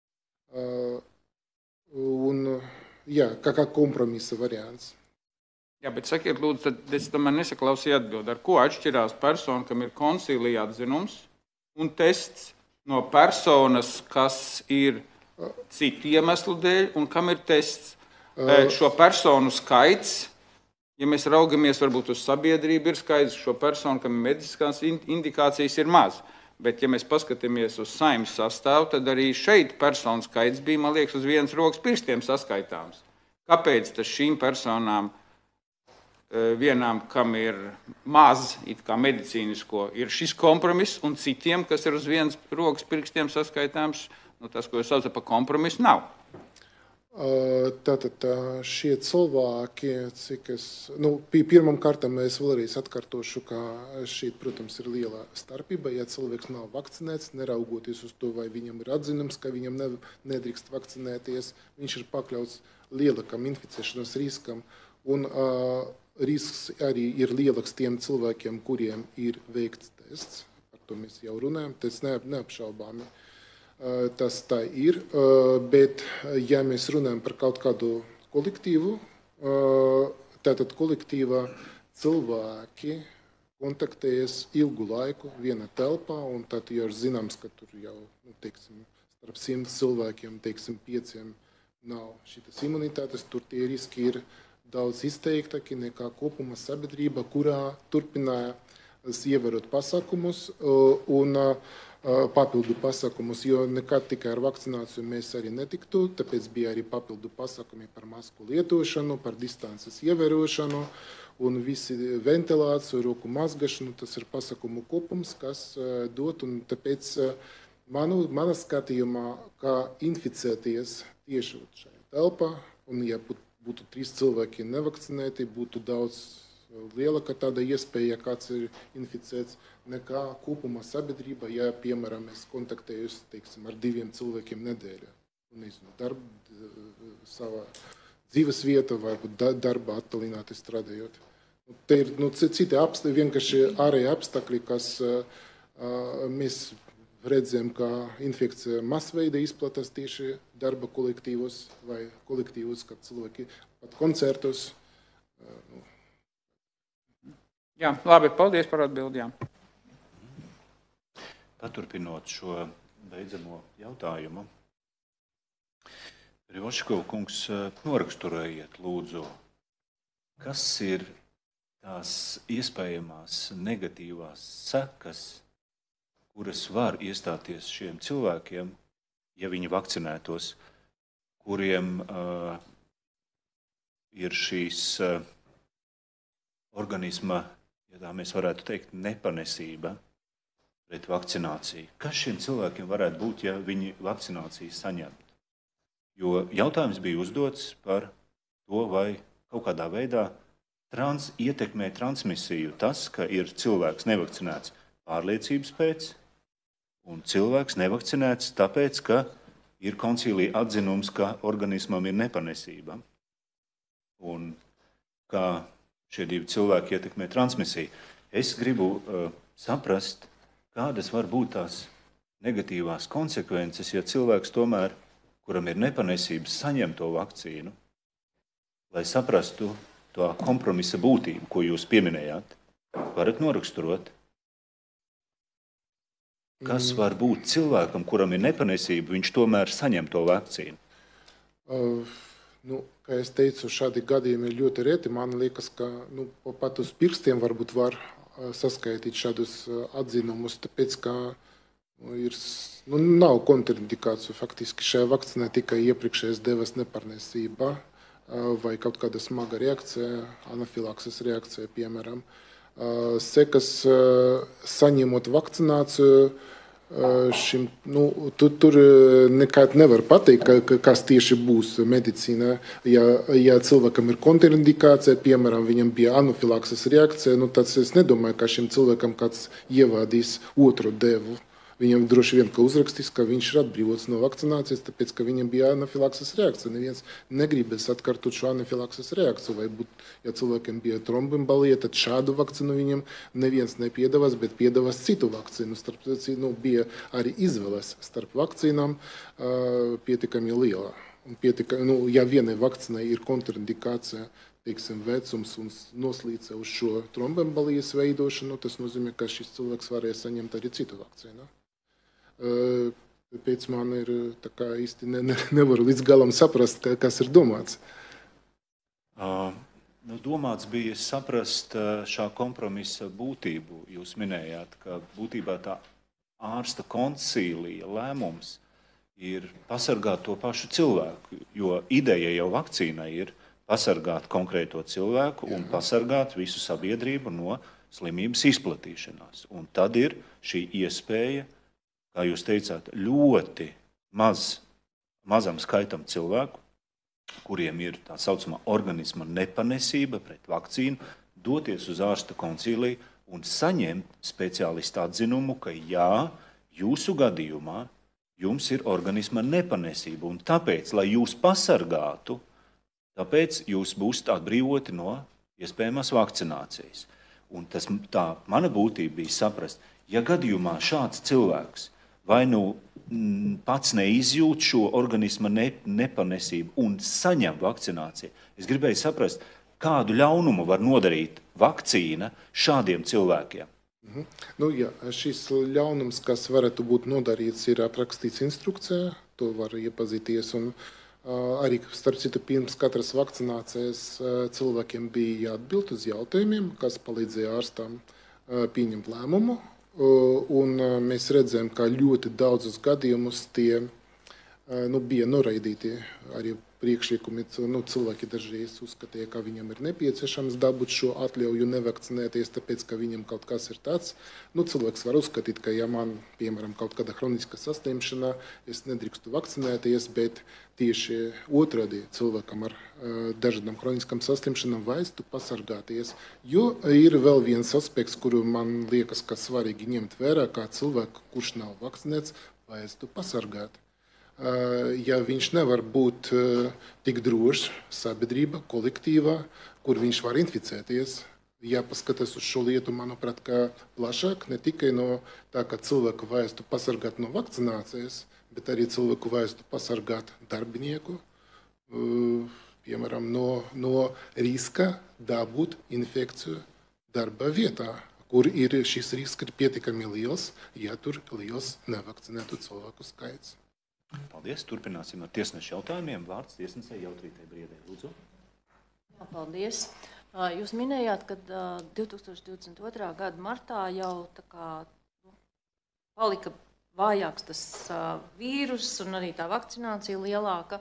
Speaker 5: Un, jā, kā kompromisa variants.
Speaker 6: Jā, bet sakiet, lūdzu, tad es tomēr nesaklausīju atbildi. Ar ko atšķirās persona, kam ir koncīlija atzinums un tests no personas, kas ir citu iemeslu dēļ un kam ir tests? Šo personu skaits, ja mēs raugamies varbūt uz sabiedrību, ir skaidrs, šo personu, kam ir mediskās indikācijas, ir maz. Bet, ja mēs paskatāmies uz Saeimas sastāvu, tad arī šeit personu skaits bija, man liekas, uz vienas rokas pirkstiem saskaitāms. Kāpēc tas šīm personām, vienām, kam ir maz it kā medicīnisko, ir šis kompromiss, un citiem, kas ir uz vienas rokas pirkstiem saskaitāms, tas, ko jūs saucat par kompromisu, nav?
Speaker 5: Tātad šie cilvēki, pirmam kārtam es vēlreiz atkārtošu, ka šeit, protams, ir liela starpība. Ja cilvēks nav vakcinēts, neraugoties uz to, vai viņam ir atzinums, ka viņam nedrīkst vakcinēties, viņš ir pakļauts lielākam inficēšanas riskam. Un risks arī ir lielāks tiem cilvēkiem, kuriem ir veikts tests. Par to mēs jau runājam, tas neapšaubāmi. Tas tā ir, bet ja mēs runājam par kaut kādu kolektīvu, tātad kolektīvā cilvēki kontaktējas ilgu laiku viena telpā, un tad jau ir zināms, ka tur jau, starp 100 cilvēkiem, 5 nav šitas imunitātes, tur tie riski ir daudz izteiktāki nekā kopuma sabiedrība, kurā turpināja ievērot pasākumus un papildu pasākumus, jo nekad tikai ar vakcināciju mēs arī netiktu, tāpēc bija arī papildu pasākumi par masku lietošanu, par distances ievērošanu un visi ventilāciju, roku mazgašanu, tas ir pasākumu kopums, kas dot, un tāpēc mana skatījumā, kā inficēties tieši šajā telpā, un ja būtu 3 cilvēki nevakcinēti, būtu daudz lielāka tāda iespēja, kāds ir inficēts, nekā kopumā sabiedrība, ja, piemēram, es kontaktējos, ar 2 cilvēkiem nedēļā. Savā dzīves vietā vai darba attālināti strādājot. Te ir citi apstākļi, vienkārši ārēji apstākļi, kas mēs redzam, ka infekcija masveida izplatās tieši darba kolektīvos vai kolektīvos, kad cilvēki pat koncertos.
Speaker 6: Jā, labi, paldies par atbildījām.
Speaker 2: Paturpinot šo beidzamo jautājumu, Rivoško kungs, noraksturējiet lūdzu, kas ir tās iespējamās negatīvās sekas, kuras var iestāties šiem cilvēkiem, ja viņi vakcinētos, kuriem ir šīs organisma, ja tā mēs varētu teikt, nepanesība pret vakcināciju. Kas šiem cilvēkiem varētu būt, ja viņi vakcināciju saņemtu? Jo jautājums bija uzdots par to, vai kaut kādā veidā ietekmē transmisiju tas, ka ir cilvēks nevakcinēts pārliecības pēc, un cilvēks nevakcinēts tāpēc, ka ir koncīlija atzinums, ka organismam ir nepanesība. Un kā šie 2 cilvēki ietekmē transmisiju. Es gribu saprast, kādas var būt tās negatīvās konsekvences, ja cilvēks tomēr, kuram ir nepanesības, saņem to vakcīnu, lai saprastu to kompromisa būtību, ko jūs pieminējāt, varat noraksturot? Kas var būt cilvēkam, kuram ir nepanesība, viņš tomēr saņem to vakcīnu?
Speaker 5: Kā es teicu, šādi gadījumi ir ļoti reti. Man liekas, ka pat uz pirkstiem varbūt var saskaitīt šādus atzinumus, tāpēc, ka nav kontraindikāciju. Faktiski šajā vakcīnā tikai iepriekšējais devas nepanesība vai kaut kāda smaga reakcija, anafilakses reakcija, piemēram. Sekas saņemot vakcināciju, tur nekad nevar pateikt, kas tieši būs medicīnā. Ja cilvēkam ir kontraindikācija, piemēram, viņam bija anafilakses reakcija, tad es nedomāju, ka šim cilvēkam kāds ievādīs otru devu. Viņam droši vien, ka uzrakstīs, ka viņš ir atbrīvots no vakcinācijas, tāpēc, ka viņam bija anafilakses reakcija. Neviens negribēs atkārtot šo anafilakses reakciju. Vai ja cilvēkiem bija trombembolija, tad šādu vakcinu viņam neviens nepiedāvās, bet piedāvās citu vakcīnu. Bija arī izvēles starp vakcīnām pietiekami liela. Ja vienai vakcīnai ir kontraindikācija, teiksim, vecums un noslīce uz šo trombembolijas veidošanu, tas nozīmē, ka šis cilvēks varēja saņemt arī citu vakcīnu. Pēc man ir īsti nevaru līdz galam saprast, kas ir domāts.
Speaker 2: Domāts bija saprast šā kompromisa būtību. Jūs minējāt, ka būtībā tā ārsta koncīlija lēmums ir pasargāt to pašu cilvēku, jo ideja jau vakcīnai ir pasargāt konkrēto cilvēku un pasargāt visu sabiedrību no slimības izplatīšanās. Un tad ir šī iespēja, kā jūs teicāt, ļoti mazam skaitam cilvēku, kuriem ir tā saucamā organisma nepanesība pret vakcīnu, doties uz ārsta koncīliju un saņemt speciālistu atzinumu, ka jā, jūsu gadījumā jums ir organisma nepanesība, un tāpēc, lai jūs pasargātu, tāpēc jūs būsiet atbrīvoti no iespējamās vakcinācijas. Un tā mana būtība bija saprast, ja gadījumā šāds cilvēks vai pats neizjūt šo organisma nepanesību un saņem vakcināciju, es gribēju saprast, kādu ļaunumu var nodarīt vakcīna šādiem cilvēkiem.
Speaker 5: Šis ļaunums, kas varētu būt nodarīts, ir aprakstīts instrukcijā, to var iepazīties. Un arī, starp citu, pirms katras vakcinācijas cilvēkiem bija jāatbild uz jautājumiem, kas palīdzēja ārstam pieņemt lēmumu. Un mēs redzējām, ka ļoti daudzus gadījumus tie bija noraidīti arī priekšlikumi. Cilvēki dažreiz uzskatīja, ka viņam ir nepieciešams dabūt šo atļauju nevakcinēties, tāpēc, ka viņam kaut kas ir tāds. Cilvēks var uzskatīt, ka ja man, piemēram, kaut kāda hroniska saslimšana, es nedrīkstu vakcinēties, bet tieši otrādi cilvēkam ar dažādām hroniskām saslimšanām vajadzētu pasargāties. Jo ir vēl viens aspekts, kuru man liekas, ka svarīgi ņemt vērā, kā cilvēku, kurš nav vakcinēts, vajadzētu pasargāt. Ja viņš nevar būt tik drošs sabiedrība, kolektīvā, kur viņš var inficēties, jāpaskatās uz šo lietu, manuprāt, kā plašāk, ne tikai no tā, ka cilvēku vajadzētu pasargāt no vakcinācijas, bet arī cilvēku vajadzētu pasargāt darbinieku, piemēram, no riska dabūt infekciju darba vietā, kur ir šis risks pietiekami liels, ja tur liels nevakcinētu cilvēku skaits.
Speaker 2: Paldies. Turpināsim ar tiesneša jautājumiem. Vārds tiesnesei Jautrītei Briedei. Lūdzu.
Speaker 7: Jā, paldies. Jūs minējāt, ka 2022. gada martā jau palika vājāks tas vīrus un arī tā vakcinācija lielāka.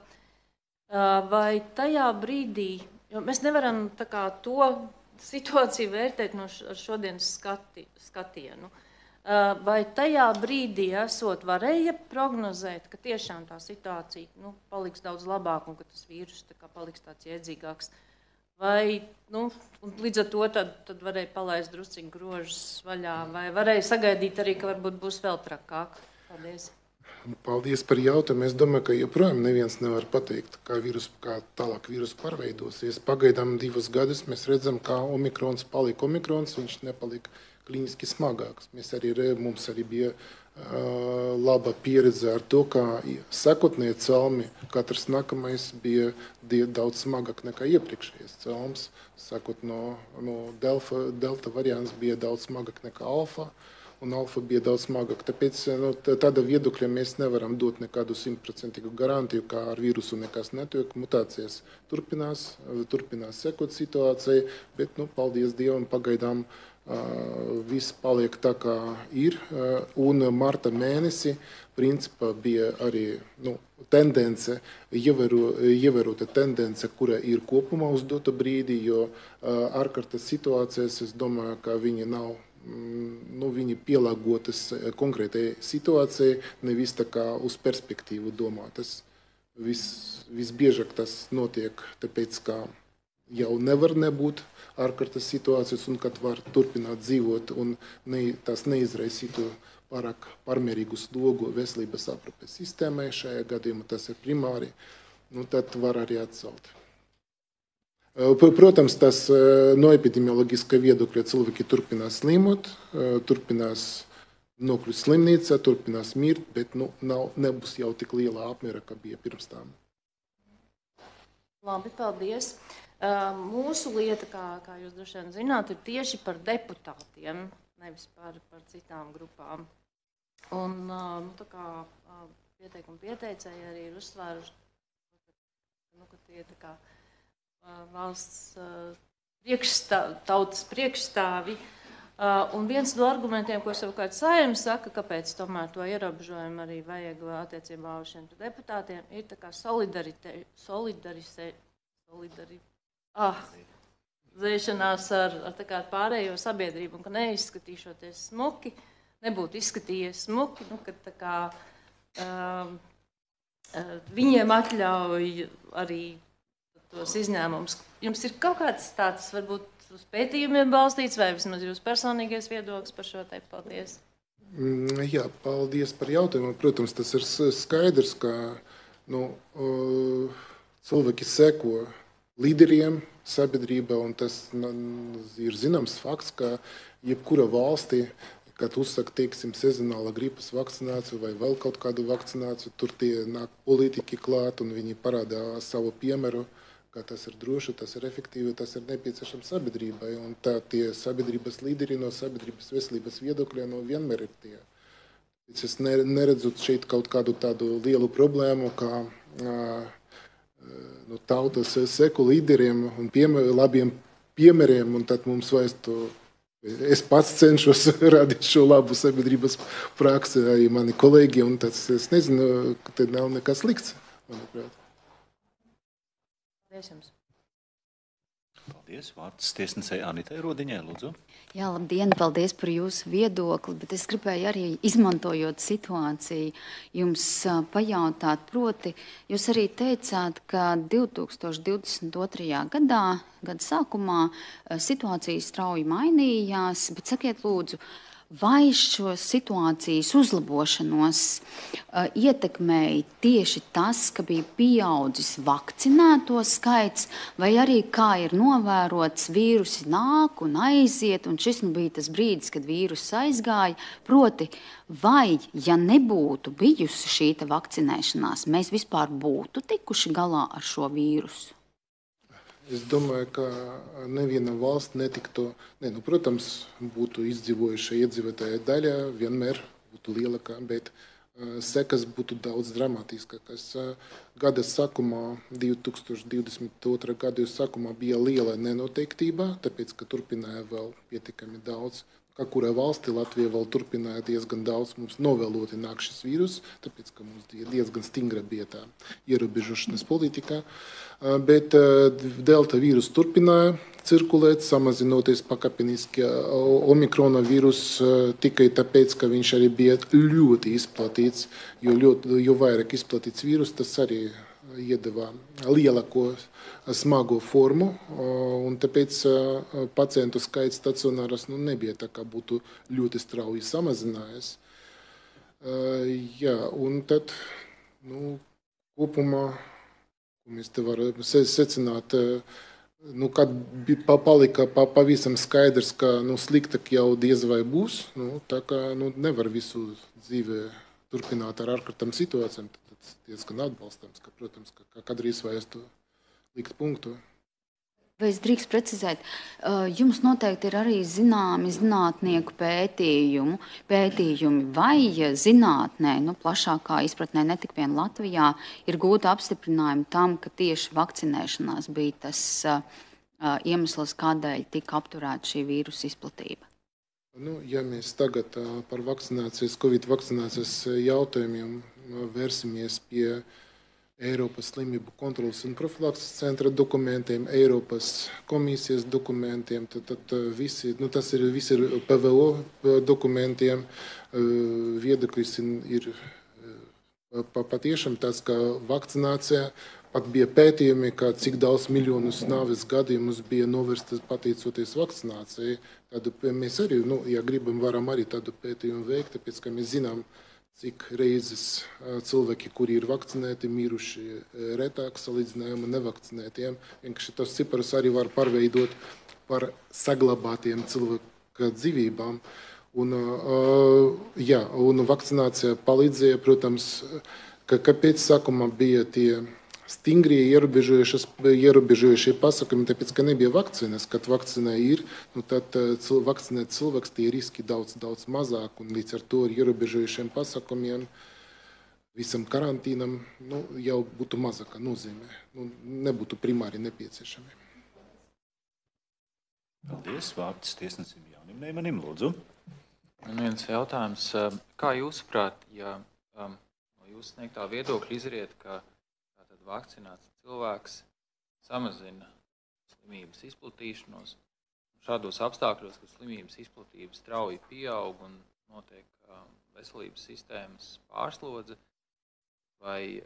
Speaker 7: Vai tajā brīdī, jo mēs nevaram to situāciju vērtēt no šodienas skatienu, vai tajā brīdī varēja prognozēt, ka tiešām tā situācija paliks daudz labāka un ka tas vīrus paliks tāds iedzīgāks? Vai līdz ar to tad varēja palaist drusciņu grožus vaļā, vai varēja sagaidīt arī, ka varbūt būs vēl trakāk? Paldies.
Speaker 5: Paldies par jautājumu. Es domāju, ka joprojām neviens nevar pateikt, kā tālāk vīrus pārveidosies. Pagaidām 2 gadus mēs redzam, kā omikrons palika omikrons, viņš nepalika klīniski smagāks. Mums arī bija laba pieredze ar to, kā sekotnie celmi, katrs nākamais bija daudz smagāk nekā iepriekšējais celms. Sakot, no delta variants bija daudz smagāk nekā alfa, un alfa bija daudz smagāk. Tāpēc tāda viedokļa mēs nevaram dot nekādu 100% garantiju, kā ar vīrusu nekas netiek. Mutācijas turpinās sekot situācijai, bet, paldies Dievam, pagaidām viss paliek tā, kā ir. Un marta mēnesi, principā, bija arī tendence, ievērota tendence, kura ir kopumā uz dotu brīdi, jo ārkārtas situācijas, es domāju, ka viņi nav viņi pielāgotas konkrētai situācijai, nevis tā kā uz perspektīvu domātas. Visbiežāk tas notiek, tāpēc, ka jau nevar nebūt ārkārtas situācijas, un kad var turpināt dzīvot, un tas neizraisītu pārāk pārmērīgu slogu veselības aprūpes sistēmai, šajā gadījumā tas ir primāri, tad var arī atcelt. Protams, tas no epidemioloģiskā viedokļa cilvēki turpinās slimot, turpinās nokļūt slimnīcā, turpinās mirt, bet nebūs jau tik liela apmēra, kā bija pirms tām.
Speaker 7: Labi, paldies. Mūsu lieta, kā jūs droši vien zināt, ir tieši par deputātiem, nevis par citām grupām. Un tā kā pieteikuma pieteicēji arī ir uzsvēruši, ka tie tā kā valsts tautas priekšstāvi. Un viens no argumentiem, ko savukārt Saeima saka, kāpēc tomēr to ierobežojumu arī vajag attiecībā uz šiem deputātiem, ir tā kā zēšanās ar tā kā pārējo sabiedrību, un ka neizskatīšoties smuki, nebūtu izskatījies smuki, kad tā kā viņiem atļauj arī tos izņēmumus. Jums ir kaut kāds tāds, varbūt, uz pētījumiem balstīts, vai vismaz jūs personīgais viedoklis par šo te? Paldies.
Speaker 5: Jā, paldies par jautājumu. Protams, tas ir skaidrs, ka cilvēki seko līderiem sabiedrībā, un tas ir zināms fakts, ka jebkura valstī, kad uzsaka, teiksim, sezonāla gripas vakcināciju vai vēl kaut kādu vakcināciju, tur tie nāk politiķi klāt, un viņi parādā savu piemēru, ka tas ir droši, tas ir efektīvi, tas ir nepieciešams sabiedrībai. Un tā tie sabiedrības līderi no sabiedrības veselības viedokļa vienmēr ir tie. Es neredzu šeit kaut kādu tādu lielu problēmu, kā tautas seku līderiem un labiem piemēriem, un tad mums vajadzētu, es pats cenšos radīt šo labu sabiedrības praksi, arī mani kolēģi, un tas, es nezinu, ka te nav nekas slikts, manuprāt.
Speaker 2: Paldies. Vārds tiesnesei Anitai Rodiņai, lūdzu.
Speaker 8: Jā, labdien, paldies par jūsu viedokli, bet es gribēju arī, izmantojot situāciju, jums pajautāt, proti, jūs arī teicāt, ka 2022. gada sākumā situācija strauji mainījās, bet sakiet lūdzu, vai šo situācijas uzlabošanos ietekmēja tieši tas, ka bija pieaudzis vakcinēto skaits, vai arī, kā ir novērots, vīrusi nāk un aiziet, un šis bija tas brīdis, kad vīrus aizgāja. Proti, vai, ja nebūtu bijusi šī vakcinēšanās, mēs vispār būtu tikuši galā ar šo vīrusu?
Speaker 5: Es domāju, ka neviena valsts netiktu, protams, būtu izdzīvojuša iedzīvotāja daļa, vienmēr būtu lielākā, bet sekas būtu daudz dramatiskākas. Gada sākumā, 2022. gada sākumā bija liela nenoteiktība, tāpēc, ka turpināja vēl pietiekami daudz. Kā kurai valstī Latvija vēl turpināja diezgan daudz, mums novēloti nāk šis vīrus, tāpēc, ka mums diezgan stingra bija tā ierobežošanas politika. Bet delta vīrus turpināja cirkulēt, samazinoties pakāpeniski. Omikrona vīrus tikai tāpēc, ka viņš arī bija ļoti izplatīts, jo vairāk izplatīts vīrus, tas arī iedeva lielāko smago formu, un tāpēc pacientu skaits stacionāros nebija tā, kā būtu ļoti strauji samazinājies. Jā, un tad, kopumā, mēs te varam secināt, Kad palika pavisam skaidrs, ka sliktāk jau diez vai būs, tā kā nevar visu dzīvē turpināt ar ārkārtām situācijām, tad tas diezgan atbalstams, ka, protams, ka kādreiz vajadzētu likt punktu.
Speaker 8: Vai es drīkst precizēt? Jums noteikti ir arī zināmi zinātnieku pētījumi vai zinātnē, plašākā izpratnē, ne tik vien Latvijā, ir gūta apstiprinājumi tam, ka tieši vakcinēšanās bija tas iemesls, kādēļ tika apturēta šī vīrusa izplatība?
Speaker 5: Ja mēs tagad par Covid vakcinācijas jautājumiem vērsimies pie Eiropas slimību kontrolas un profilakses centra dokumentiem, Eiropas komisijas dokumentiem, tad visi, tas ir PVO dokumentiem, viedoklis ir patiešām tāds, ka vakcinācija, pat bija pētījumi, ka cik daudz miljonus nāves gadījumus bija novērstas pateicoties vakcinācijai. Tad mēs arī, ja gribam, varam arī tādu pētījumu veikt, tāpēc, ka mēs zinām, cik reizes cilvēki, kuri ir vakcinēti, miruši retāk salīdzinājumā nevakcinētiem. Vienkārši tos ciparus arī var pārveidot par saglabātiem cilvēku dzīvībām. Un vakcinācija palīdzēja, protams, kāpēc sākumā bija tie stingri ierobežojušie pasākumi, tāpēc, ka nebija vakcīnas. Kad vakcīna ir, tad vakcinēt cilvēks, tie riski daudz mazāk, un līdz ar to ar ierobežojušiem pasākumiem visam karantīnam jau būtu mazāka nozīme. Nebūtu primāri nepieciešami.
Speaker 2: Paldies. Vārds tiesnesim Jānim Neimanim, lūdzu.
Speaker 9: Un viens jautājums. Kā jūsuprāt, ja no jūsu sniegtā viedokļa izriet, ka vakcinēts cilvēks samazina slimības izplatīšanos. Šādos apstākļos, kad slimības izplatība strauji pieaug un notiek veselības sistēmas pārslodze, vai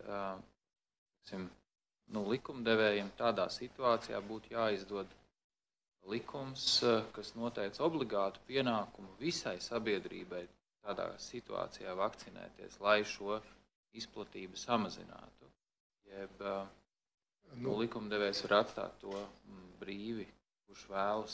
Speaker 9: likumdevējiem tādā situācijā būtu jāizdod likums, kas noteic obligātu pienākumu visai sabiedrībai tādā situācijā vakcinēties, lai šo izplatību samazinātu. Jeb likumdevējs var atstāt to brīvi, kurš vēlas.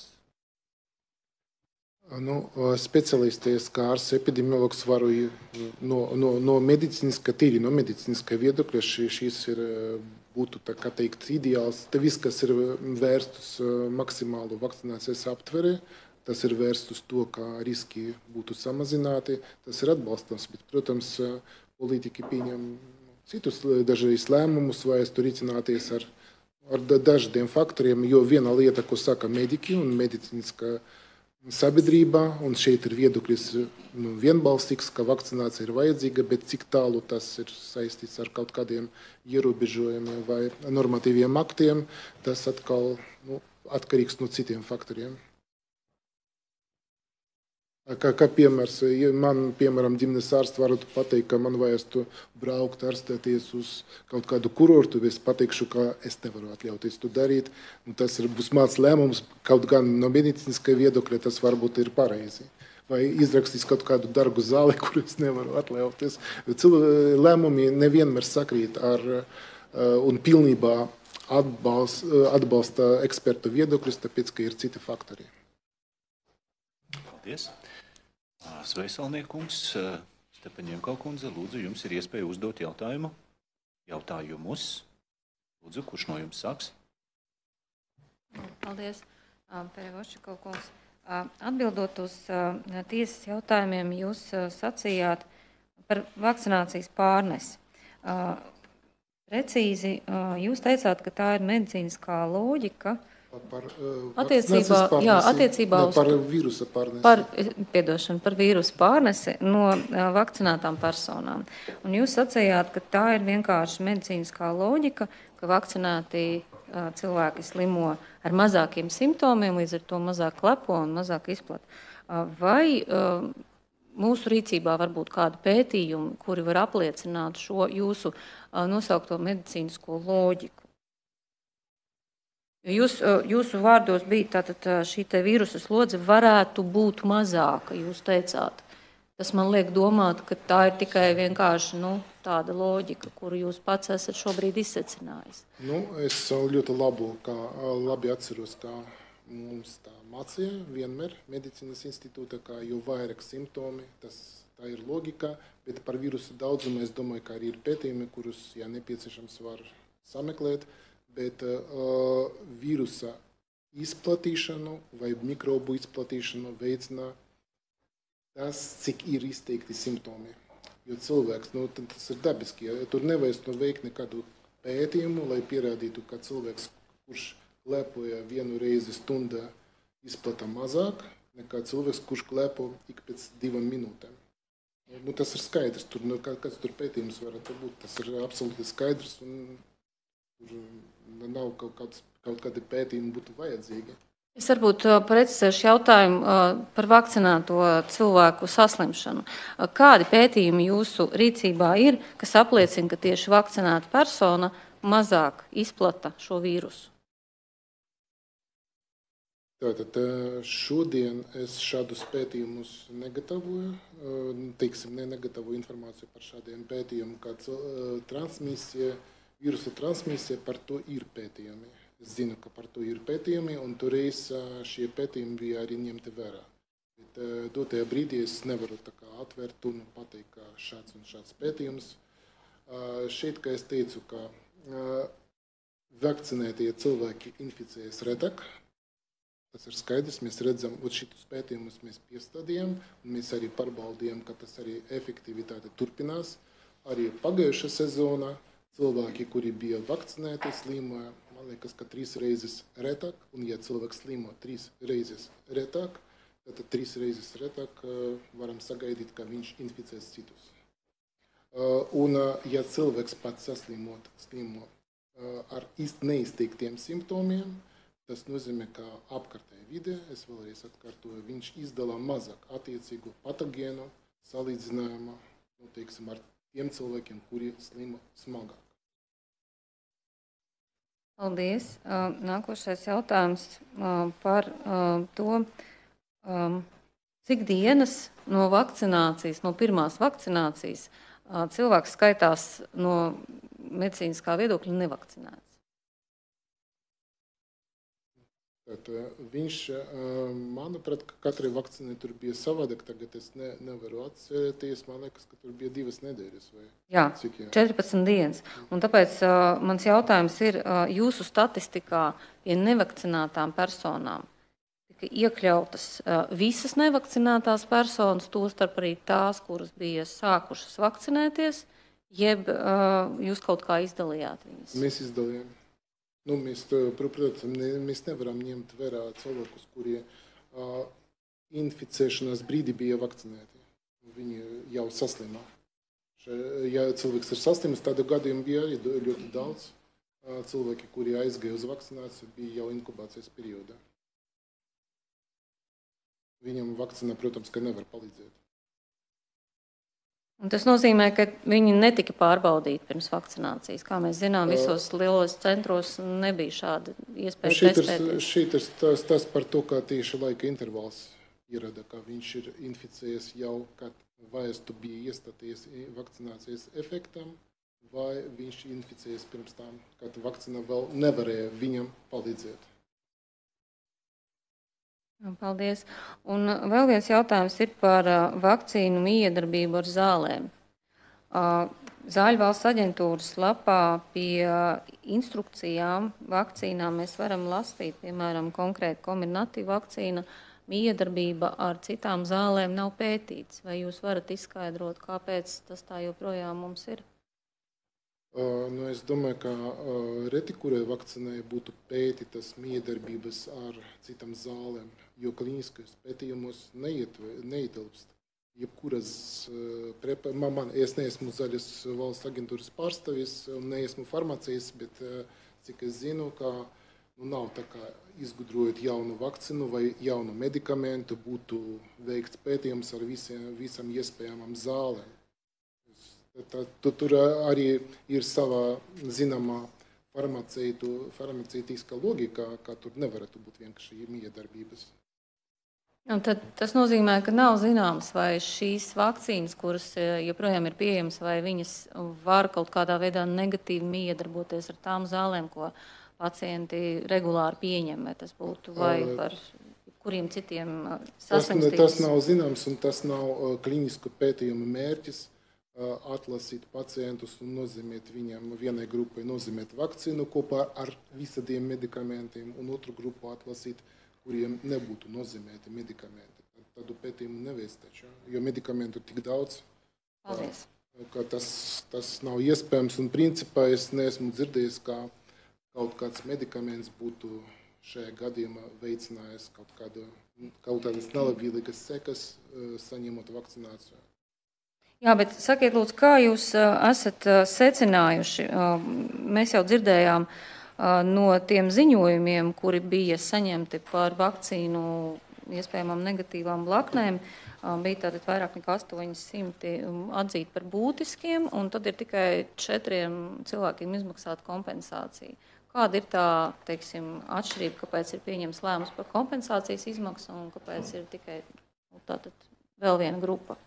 Speaker 5: Specialisties, kā ārsts epidemiologs, varu no medicīniskā viedokļa šīs būtu, tā kā teikt, ideāls. Te viss, kas ir vērsts uz maksimālu vakcinācijas aptveri, tas ir vērsts uz to, kā riski būtu samazināti, tas ir atbalstams, bet, protams, politiķi pieņem citus dažreiz lēmumus, vai es tur ricināties ar dažādiem faktoriem, jo viena lieta, ko saka mediķi un medicīniskā sabiedrība, un šeit ir viedoklis vienbalsīgs, ka vakcinācija ir vajadzīga, bet cik tālu tas ir saistīts ar kaut kādiem ierobežojumiem vai normatīviem aktiem, tas atkal atkarīgs no citiem faktoriem. Kā piemērs, man, piemēram, ģimenes ārsts varētu pateikt, ka man vajadzētu braukt ārstēties uz kaut kādu kurortu, es pateikšu, ka es nevaru atļauties to darīt. Tas būs mans lēmums, kaut gan no medicīniskā viedokļa tas varbūt ir pareizi. Vai izrakstīs kaut kādu darbu zāli, kur es nevaru atļauties. Lēmumi nevienmēr sakrīt un pilnībā atbalsta ekspertu viedokļus, tāpēc, ka ir citi faktori.
Speaker 2: Paldies. Sveisalniekungs, Stepaņenko kundze, lūdzu, jums ir iespēja uzdot jautājumus. Lūdzu, kurš no jums sāks?
Speaker 7: Paldies, Perevoščiko kungs. Atbildot uz tiesas jautājumiem, jūs sacījāt par vakcinācijas pārnesi. Precīzi, jūs teicāt, ka tā ir medicīniskā loģika, attiecībā uz
Speaker 5: par vīrusa pārnesi.
Speaker 7: Par vīrusa pārnesi no vakcinētām personām. Un jūs sacījāt, ka tā ir vienkārši medicīniskā loģika, ka vakcinēti cilvēki slimo ar mazākiem simptomiem, līdz ar to mazāk klepo un mazāk izplata. Vai mūsu rīcībā var būt kādi pētījumi, kuri var apliecināt šo jūsu nosaukto medicīnisko loģiku? Jūsu vārdos bija tātad šī te vīrusa slodze varētu būt mazāka, jūs teicāt. Tas man liek domāt, ka tā ir tikai vienkārši tāda loģika, kuru jūs pats esat šobrīd izsecinājis?
Speaker 5: Nu, es ļoti labi atceros, kā mums tā mācīja vienmēr medicīnas institūtā, ka jo vairāk simptomi, tā ir logika, bet par vīrusu daudzumu es domāju, ka arī ir pētījumi, kurus, ja nepieciešams, var sameklēt, bet vīrusa izplatīšanu vai mikrobu izplatīšanu veicina tas, cik ir izteikti simptomi. Jo cilvēks, tas ir dabiski, ja tur nevajag veikt nekādu pētījumu, lai pierādītu, ka cilvēks, kurš klepoja vienu reizi stundā, izplata mazāk nekā cilvēks, kurš klepo ik pēc 2 minūtēm. Tas ir skaidrs, kāds tur pētījums varētu būt, tas ir absolūti skaidrs un tur nav kaut kādi pētījumi būtu vajadzīgi.
Speaker 7: Es varbūt precizēšu jautājumu par vakcinēto cilvēku saslimšanu. Kādi pētījumi jūsu rīcībā ir, kas apliecina, ka tieši vakcinēta persona mazāk izplata šo vīrusu?
Speaker 5: Tātad šodien es šādus pētījumus negatavoju, negatavoju informāciju par šādiem pētījumiem, kā vīrusa transmisija, par to ir pētījumi. Es zinu, ka par to ir pētījumi, un toreiz šie pētījumi bija arī ņemti vērā. Bet dotajā brīdī es nevaru atvērt un pateikt, ka šāds un šāds pētījums. Šeit, kā es teicu, ka vakcinētie cilvēki inficējas retāk. Tas ir skaidrs, mēs redzam, ka šitus pētījumus mēs piestādījām, un mēs arī pārbaudījām, ka tas arī efektivitāte turpinās. Arī pagājušā sezonā cilvēki, kuri bija vakcinēti, slimoja, man liekas, ka 3 reizes retāk, un ja cilvēks slimo 3 reizes retāk, tad 3 reizes retāk varam sagaidīt, ka viņš inficēs citus. Un ja cilvēks pats slimo ar neizteiktiem simptomiem, tas nozīmē, ka apkārtējā vidē, es vēlreiz atkārtoju, viņš izdala mazāk attiecīgu patogēnu salīdzinājumā, ar tiem cilvēkiem, kuri slimo smagāk.
Speaker 7: Paldies. Nākošais jautājums par to, cik dienas no vakcinācijas, no pirmās vakcinācijas cilvēks skaitās no medicīniskā viedokļa nevakcinēts.
Speaker 5: Viņš, manuprāt, katrai vakcīnai tur bija savādāk, tagad es nevaru atcerēties, man liekas, ka tur bija 2 nedēļas.
Speaker 7: Jā, 14 dienas. Un tāpēc mans jautājums ir, jūsu statistikā pie nevakcinētām personām tika iekļautas visas nevakcinētās personas, tostarp arī tās, kuras bija sākušas vakcinēties, jeb jūs kaut kā izdalījāt viņas?
Speaker 5: Mēs izdalījām. Protams, mēs nevaram ņemt vērā cilvēkus, kuri inficēšanās brīdī bija vakcinēti. Viņi jau saslimā. Ja cilvēks ir saslimis, tādu gadījumu bija arī ļoti daudz. Cilvēki, kuri aizgāja uz vakcināciju, bija jau inkubācijas periodā. Viņam vakcina, protams, ka nevar palīdzēt.
Speaker 7: Un tas nozīmē, ka viņi netika pārbaudīti pirms vakcinācijas. Kā mēs zinām, visos lielos centros nebija šāda iespēja testēties.
Speaker 5: Šeit ir tas par to, kā tieši laika intervāls ierada, ka viņš ir inficējies jau, kad vaistu bija iestāties vakcinācijas efektam, vai viņš inficējies pirms tam, kad vakcina vēl nevarēja viņam palīdzēt.
Speaker 7: Paldies. Un vēl viens jautājums ir par vakcīnu miedarbību ar zālēm. Zāļu valsts aģentūras lapā pie instrukcijām vakcīnām mēs varam lasīt, piemēram, konkrēti Comirnaty vakcīna, miedarbība ar citām zālēm nav pētīts. Vai jūs varat izskaidrot, kāpēc tas tā joprojām mums ir?
Speaker 5: Es domāju, ka reti kurai vakcinai būtu pētītas miedarbības ar citām zālēm, jo klīniskajos pētījumos neietilpst. Jebkuras es neesmu Zāļu valsts aģentūras pārstāvis un neesmu farmacijas, bet cik es zinu, ka nav tā kā izgudrojot jaunu vakcinu vai jaunu medikamentu, būtu veikts pētījums ar visam iespējamām zālēm. Tur arī ir sava zināmā farmaceitiskā logika, ka tur nevarētu būt vienkārši miedarbības.
Speaker 7: Un tad tas nozīmē, ka nav zināms, vai šīs vakcīnas, kuras joprojām ir pieejamas, vai viņas var kaut kādā veidā negatīvi miedarboties ar tām zālēm, ko pacienti regulāri pieņem, vai tas būtu vai par kuriem citiem saslimstības.
Speaker 5: Tas nav zināms, un tas nav klīnisku pētījumu mērķis atlasīt pacientus un nozīmēt viņam vienai grupai nozīmēt vakcīnu kopā ar visādiem medikamentiem, un otru grupu atlasīt, kuriem nebūtu nozīmēti medikamenti. Tādu pētījumu neveic taču, jo medikamentu tik daudz, ka tas nav iespējams. Un principā es neesmu dzirdējis, ka kaut kāds medikaments būtu šajā gadījumā veicinājis kaut kādas nelabvēlīgas sekas, saņemot vakcināciju.
Speaker 7: Jā, bet sakiet, lūdzu, kā jūs esat secinājuši? Mēs jau dzirdējām no tiem ziņojumiem, kuri bija saņemti par vakcīnu iespējamām negatīvām blaknēm, bija tātad vairāk nekā 800 atzīt par būtiskiem, un tad ir tikai 4 cilvēkiem izmaksāta kompensācija. Kāda ir tā, teiksim, atšķirība, kāpēc ir pieņems lēmums par kompensācijas izmaksu un kāpēc ir tikai tātad vēl viena grupa?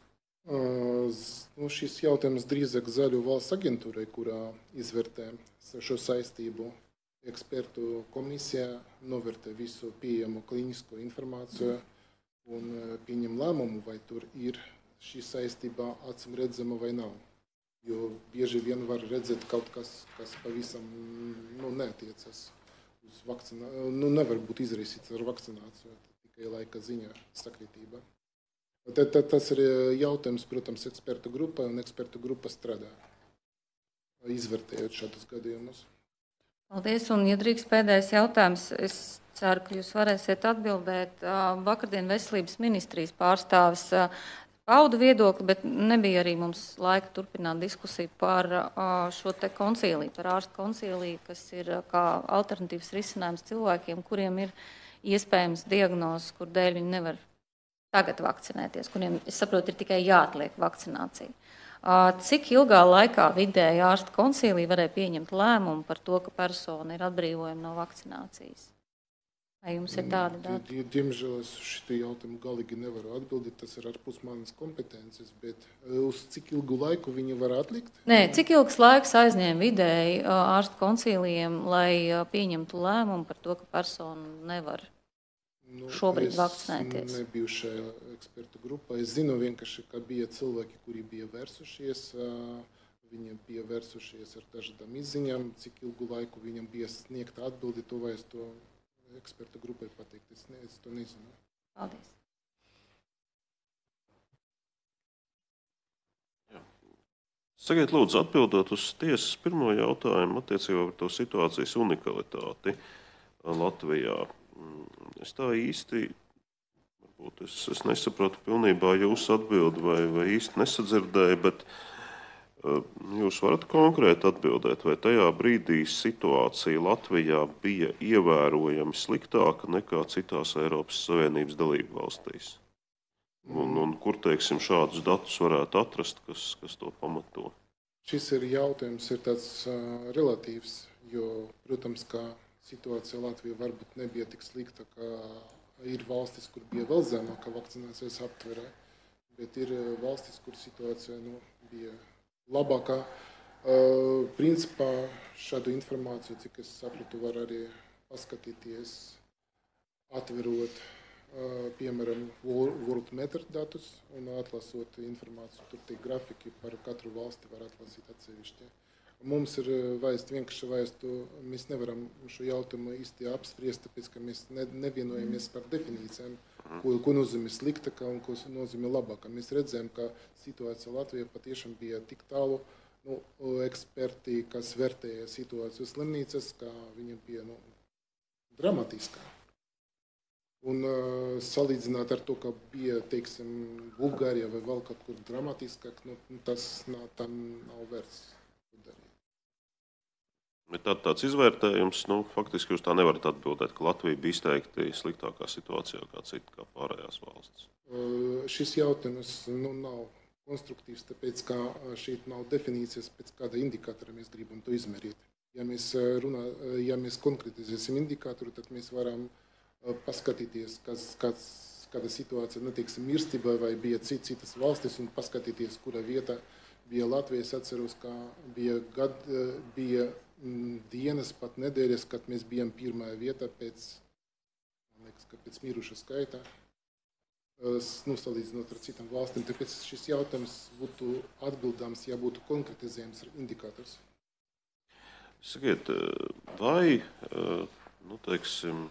Speaker 5: Šis jautājums drīzāk Zaļo valsts aģentūrai, kurā izvērtē šo saistību. Ekspertu komisijā novērtē visu pieejamo klīnisko informāciju un pieņem lēmumu, vai tur ir šī saistība acīm redzama vai nav. Jo bieži vien var redzēt kaut kas pavisam neatiecas uz vakcināciju. Nevar būt izraisīts ar vakcināciju, tikai laika ziņā sakritība. Tas ir jautājums, protams, ekspertu grupai, un ekspertu grupa strādā, izvērtējot šādus gadījumus.
Speaker 7: Paldies, un, ja drīkst pēdējais jautājums, es ceru, ka jūs varēsiet atbildēt. Vakardien veselības ministrijas pārstāvis pauda viedokli, bet nebija arī mums laika turpināt diskusiju par šo te koncīliju, par ārstu koncīliju, kas ir kā alternatīvs risinājums cilvēkiem, kuriem ir iespējams diagnozes, kur dēļ viņi nevar tagad vakcinēties, kuriem, es saprotu, ir tikai jāatliek vakcinācija. Cik ilgā laikā vidēji ārstu koncīlija varēja pieņemt lēmumu par to, ka persona ir atbrīvojama no vakcinācijas? Vai jums ir tādi dati?
Speaker 5: Diemžēl es šo jautājumu galīgi nevaru atbildēt, tas ir ārpus manas kompetences, bet uz cik ilgu laiku viņi var atlikt?
Speaker 7: Nē, cik ilgs laiks aizņēma vidēji ārstu koncīlijiem, lai pieņemtu lēmumu par to, ka persona nevar šobrīd vakcinēties?
Speaker 5: Es nebiju šajā ekspertu grupā. Es zinu vienkārši, ka bija cilvēki, kuri bija vērsušies. Viņiem bija vērsušies ar dažādām izziņām. Cik ilgu laiku viņam bija sniegta atbildi, to vai es to ekspertu grupai pateikt. Es to nezinu.
Speaker 7: Paldies.
Speaker 10: Sakiet, lūdzu, atbildot uz tiesas pirmo jautājumu attiecībā par to situācijas unikalitāti Latvijā. Es tā īsti, varbūt es nesapratu pilnībā jūsu atbildi vai īsti nesadzirdēju, bet jūs varat konkrēti atbildēt, vai tajā brīdī situācija Latvijā bija ievērojami sliktāka nekā citās Eiropas Savienības dalību valstīs? Un kur, teiksim, šādus datus varētu atrast, kas to pamato?
Speaker 5: Šis jautājums ir tāds relatīvs, jo, protams, ka situācija Latvijā varbūt nebija tik slikta, ka ir valstis, kur bija vēl zemāka vakcinācijas aptverē, bet ir valstis, kur situācija bija labākā. Principā šādu informāciju, cik es sapratu, var arī paskatīties, atverot, piemēram, Worldmeter datus un atlasot informāciju. Tur tie grafiki par katru valsti var atlasīt atsevišķi. Mums ir vienkārši mēs nevaram šo jautājumu īsti apspriest, tāpēc, ka mēs nevienojamies par definīcijām, ko nozīmē sliktākā un ko nozīmē labākā. Mēs redzējām, ka situācija Latvijā patiešām bija tik tālu, eksperti, kas vērtēja situāciju slimnīcas, ka viņa bija dramatiskā. Un salīdzināt ar to, ka bija, teiksim, Bulgārijā vai vēl kaut kur dramatiskāk, tas tam nav vērts.
Speaker 10: Bet tāds izvērtējums, faktiski jūs tā nevarat atbildēt, ka Latvija bija izteikti sliktākā situācijā kā pārējās valstis.
Speaker 5: Šis jautājums nav konstruktīvs, tāpēc, ka šeit nav definīcijas, pēc kāda indikātora mēs gribam to izmērīt. Ja mēs konkretizēsim indikātoru, tad mēs varam paskatīties, kāda situācija, neteiksim, mirstībā vai bija citas valstis, un paskatīties, kura vieta bija Latvija. Es atceros, ka bija dienas, pat nedēļas, kad mēs bijām pirmā vieta pēc, man liekas, ka pēc miruša skaitā, salīdzinot ar citām valstīm. Tāpēc šis jautājums būtu atbildams, ja būtu konkretizējams indikators.
Speaker 10: Sakiet, vai, teiksim,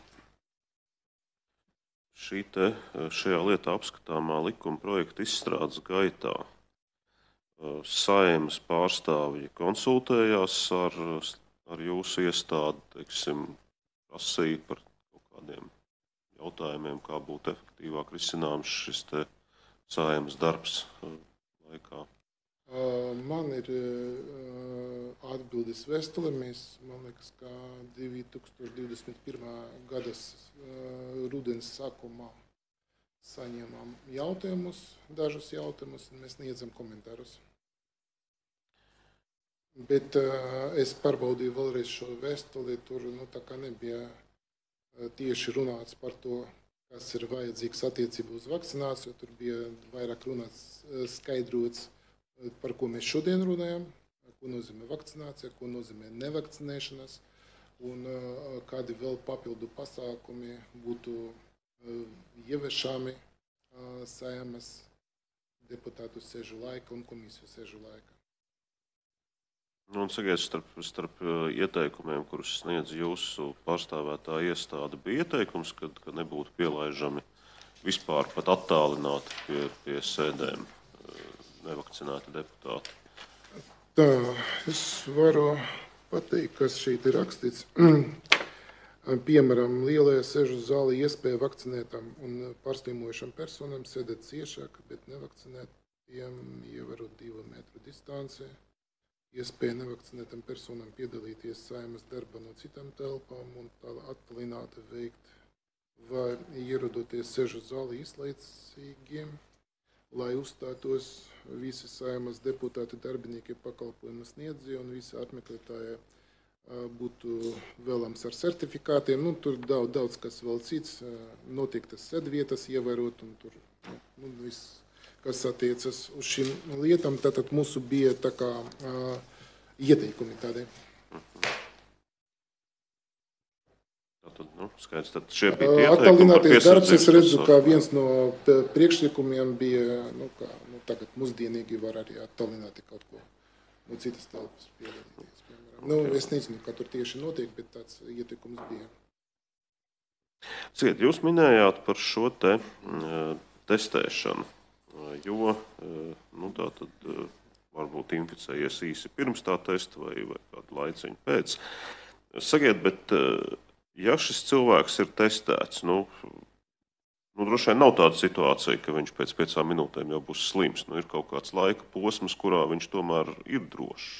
Speaker 10: šajā lietā apskatāmā likuma projekta izstrādes gaitā Saeimas pārstāvji konsultējās ar jūsu iestādi, teiksim, prasīja par kaut kādiem jautājumiem, kā būtu efektīvāk risināms šis Saeimas darbs laikā?
Speaker 5: Man ir atbildes vēstule. Mēs, man liekas, ka 2021. gadas rudens sākumā saņēmām dažus jautājumus, un mēs sniedzam komentārus. Bet es pārbaudīju vēlreiz šo vēstuli, tur tā kā nebija tieši runāts par to, kas ir vajadzīgs attiecībā uz vakcināciju. Tur bija vairāk runāts, skaidrots, par ko mēs šodien runājam, ko nozīmē vakcinācija, ko nozīmē nevakcinēšanas, un kādi vēl papildu pasākumi būtu ieviešami Saeimas deputātu sēžu laika un komisiju sēžu laika.
Speaker 10: Un sakiet, starp ieteikumiem, kurus sniedz jūsu pārstāvētā iestāde, bija ieteikums, ka nebūtu pielaižami vispār pat attālināti pie sēdēm nevakcinēti deputāti?
Speaker 5: Tā, es varu pateikt, kas šeit ir rakstīts. Piemēram, lielajā sēžu zālē iespēja vakcinētam un pārslimojušam personam sēdēt ciešāk, bet nevakcinētiem ievērot 2 metru distanci. Iespēja nevakcinētam personam piedalīties Saeimas darbā no citām telpām un tā attālināti veikt vai ierodoties sēžu zālē izlaicīgiem, lai uzstātos visi Saeimas deputāti, darbinieki, pakalpojumu sniedzēji un visi apmeklētāji būtu vēlams ar certifikātiem. Tur daudz kas vēl cits, noteiktas sēdvietas ievērot, un tur viss, kas attiecas uz šīm lietām. Tātad mūsu bija tā kā ieteikumi tādi.
Speaker 10: Skaidrs, tad šie bija tie ieteikumi par
Speaker 5: attālināties darbs, es redzu,
Speaker 10: piesardzības
Speaker 5: ka viens no priekšlikumiem bija, tagad mūsdienīgi var arī attālināti kaut ko no citas telpas piedalīties. Es nezinu, kā tur tieši notiek, bet tāds ieteikums bija.
Speaker 10: Ciet, jūs minējāt par šo testēšanu, jo tā tad varbūt inficējies īsi pirms tā testa vai kādu laiciņu pēc. Sakiet, bet ja šis cilvēks ir testēts, droši vien nav tāda situācija, ka viņš pēc 5 minūtēm jau būs slims. Ir kaut kāds laika posms, kurā viņš tomēr ir drošs.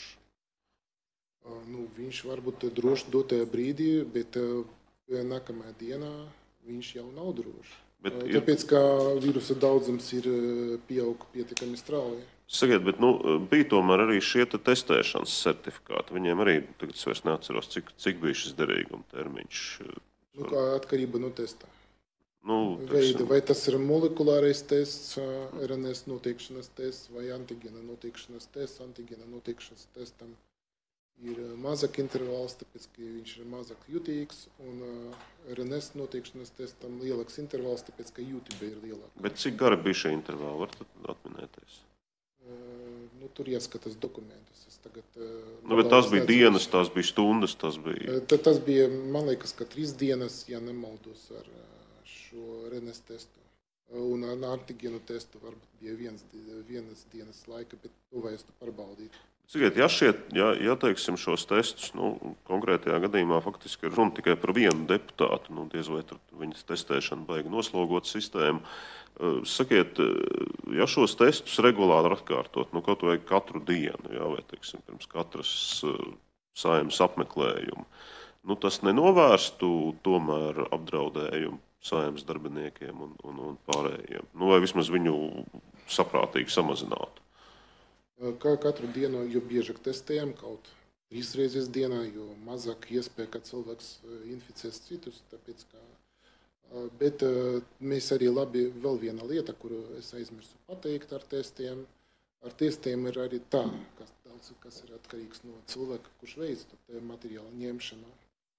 Speaker 5: Viņš var būt drošs dotajā brīdī, bet nākamajā dienā viņš jau nav drošs. Tāpēc, ka vīrusa daudzums ir pieaug pietiekami strauji.
Speaker 10: Sakiet, bet bija tomēr arī šie testēšanas certifikāti. Viņiem arī, tagad es vairs neatceros, cik bija šis derīguma termiņš.
Speaker 5: Kā atkarība no testa.
Speaker 10: Teiksim,
Speaker 5: Vai tas ir molekulārais tests, RNS noteikšanas tests vai antigēna noteikšanas tests. Antigēna noteikšanas testam ir mazāk intervāls, tāpēc, ka viņš ir mazāk jutīgs, un RNS noteikšanas testam lielāks intervāls, tāpēc, ka jūtība ir lielāka.
Speaker 10: Bet cik gari bija šie intervāli? Varat atminēties?
Speaker 5: Tur jāskatās dokumentus.
Speaker 10: Bet tās bija dienas, tās bija stundas, tas bija...
Speaker 5: Tas bija, man liekas, ka 3 dienas, ja nemaldos ar šo RNS testu. Un ar antigēnu testu varbūt bija vienas dienas laika, bet to vajag pārbaudīt.
Speaker 10: Ciet, ja teiksim šos testus, konkrētajā gadījumā faktiski ir runa tikai par vienu deputātu, diez vai tur viņas testēšana baigi noslogot sistēmu. Sakiet, ja šos testus regulāri atkārtot, kaut vai katru dienu, vai teiksim, pirms katras Saeimas apmeklējuma, tas nenovērstu tomēr apdraudējumu Saeimas darbiniekiem un pārējiem, vai vismaz viņu saprātīgi samazinātu.
Speaker 5: Katru dienu, jo biežāk testējam, kaut 3 reizes dienā, jo mazāk iespēja, ka cilvēks inficēs citus, tāpēc, ka Bet mēs arī labi, vēl viena lieta, kuru es aizmirsu pateikt ar testiem. Ar testiem ir arī tā, kas ir atkarīgs no cilvēka, kurš veic materiālu ņemšanu.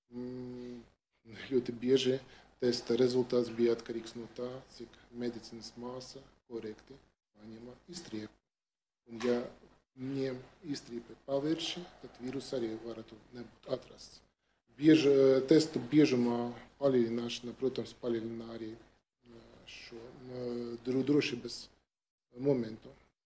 Speaker 5: Ļoti bieži testa rezultāts bija atkarīgs no tā, cik medicīnas māsa korekti paņēma izstriepu. Un ja ņem izstriepi pavirši, tad vīrus arī varētu nebūt atrasts. Testu biežumā palielināšana, protams, palielina arī šo drošības momentu.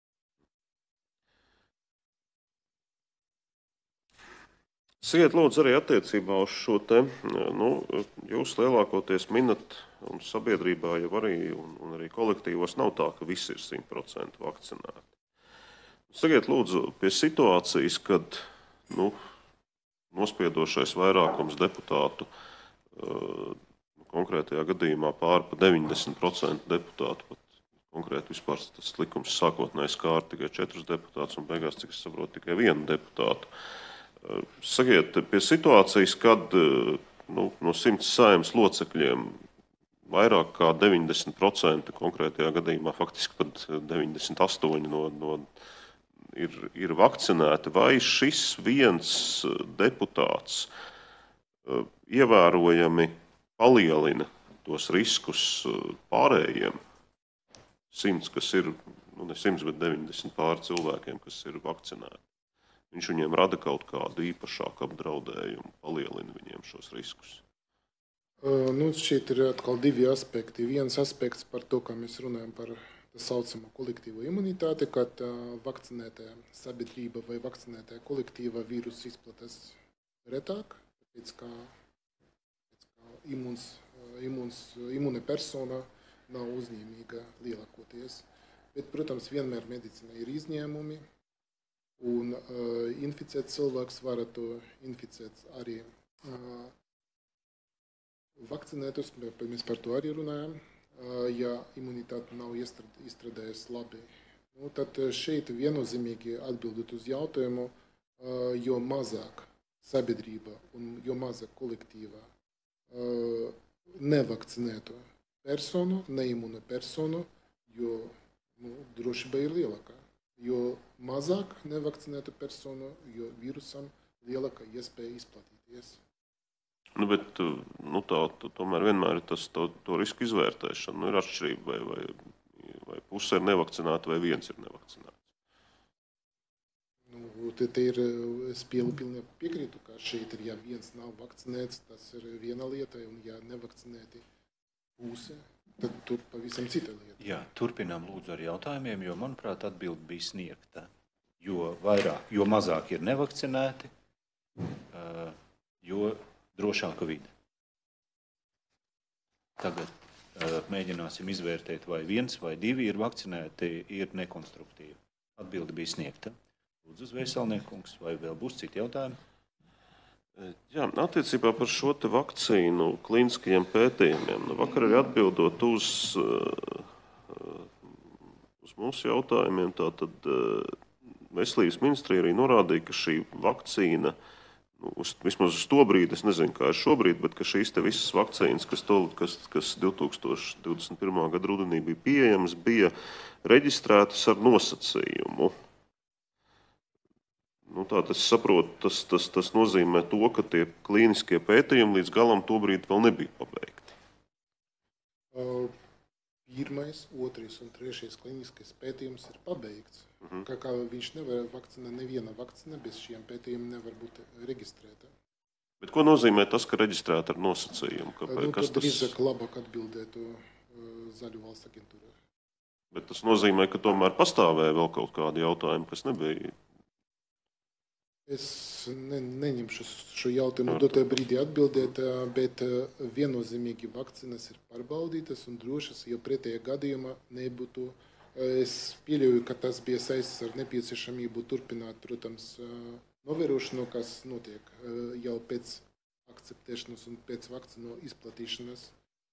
Speaker 10: Sakiet, lūdzu, arī attiecībā uz šo te, jūs lielākoties minat, un sabiedrībā jau arī, un arī kolektīvos nav tā, ka visi ir 100% vakcinēti. Sakiet, lūdzu, pie situācijas, kad, nospiedošais vairākums deputātu, konkrētajā gadījumā pār pa 90% deputātu, pat konkrēti vispār tas likums sākotnēji skāra tikai 4 deputātus un beigās, cik es saprotu, tikai 1 deputātu. Sakiet, pie situācijas, kad no 100 Saeimas locekļiem vairāk kā 90% konkrētajā gadījumā, faktiski pat 98% ir vakcinēti, vai šis viens deputāts ievērojami palielina tos riskus pārējiem 100, kas ir, ne 100, bet 90 pār cilvēkiem, kas ir vakcinēti. Viņš viņiem rada kaut kādu īpašāku apdraudējumu, palielina viņiem šos riskus.
Speaker 5: Šeit ir atkal 2 aspekti. Viens aspekts par to, kā mēs runājam par tā saucamo kolektīvo imunitāti, kad vakcinētā sabiedrība vai vakcinētā kolektīva vīrusu izplatās retāk, pēc kā imūna persona nav uzņēmīga lielākoties. Bet, protams, vienmēr medicīnā ir izņēmumi, un inficēt cilvēks varētu inficēt arī vakcinētus, mēs par to arī runājam. Ja imunitāte nav izstrādājusi labi. Tad šeit viennozīmīgi atbildot uz jautājumu, jo mazāk sabiedrība un jo mazāk kolektīva nevakcinētu personu, neimūnu personu, jo drošība ir lielāka. Jo mazāk nevakcinētu personu, jo vīrusam lielāka iespēja izplatīties.
Speaker 10: Bet tomēr vienmēr ir to risku izvērtēšana. Ir atšķirība, vai puse ir nevakcinēta, vai viens ir nevakcinēts.
Speaker 5: Es pilnīgi piekrītu, ka šeit ir, ja viens nav vakcinēts, tas ir viena lieta, un ja nevakcinēti puse, tad tur pavisam cita lieta.
Speaker 2: Jā, turpinām lūdzu ar jautājumiem, jo, manuprāt, atbilde bija sniegta. Jo mazāk ir nevakcinēti, jo drošāka vide. Tagad mēģināsim izvērtēt, vai 1 vai 2 ir vakcinēti, ir nekonstruktīvi. Atbilde bija sniegta. Lūdzu, Zvēselniekungs, vai vēl būs citi jautājumi?
Speaker 10: Jā, attiecībā par šo te vakcīnu klīniskajiem pētījumiem. Vakar arī atbildot uz mūsu jautājumiem, tātad Veselības ministrija arī norādīja, ka šī vakcīna vismaz uz to brīdi, es nezinu, kā ir šobrīd, bet ka šīs te visas vakcīnas, kas 2021. Gada rudenī bija pieejamas, bija reģistrētas ar nosacījumu. Tātad es saprotu, tas nozīmē to, ka tie klīniskie pētījumi līdz galam to brīdi vēl nebija pabeigti.
Speaker 5: 1., 2. un 3. klīniskais pētījums ir pabeigts. Kā viņš nevar vakcinēt, neviena vakcina bez šiem pētījumiem nevar būt reģistrēta.
Speaker 10: Bet ko nozīmē tas, ka reģistrēta ar nosacījumu?
Speaker 5: Tad drīzāk labāk atbildētu Zaļu valsts aģentūrā.
Speaker 10: Bet tas nozīmē, ka tomēr pastāvēja vēl kaut kādi jautājumi, kas nebija.
Speaker 5: Es neņemšu šo jautājumu dotajā brīdī atbildēt, bet viennozīmīgi vakcīnas ir pārbaudītas un drošas, jo pretējā gadījumā nebūtu. Es pieļauju, ka tas bija saistīts ar nepieciešamību turpināt, protams, novērošanu, kas notiek jau pēc akceptēšanas un pēc vakcīnu izplatīšanas.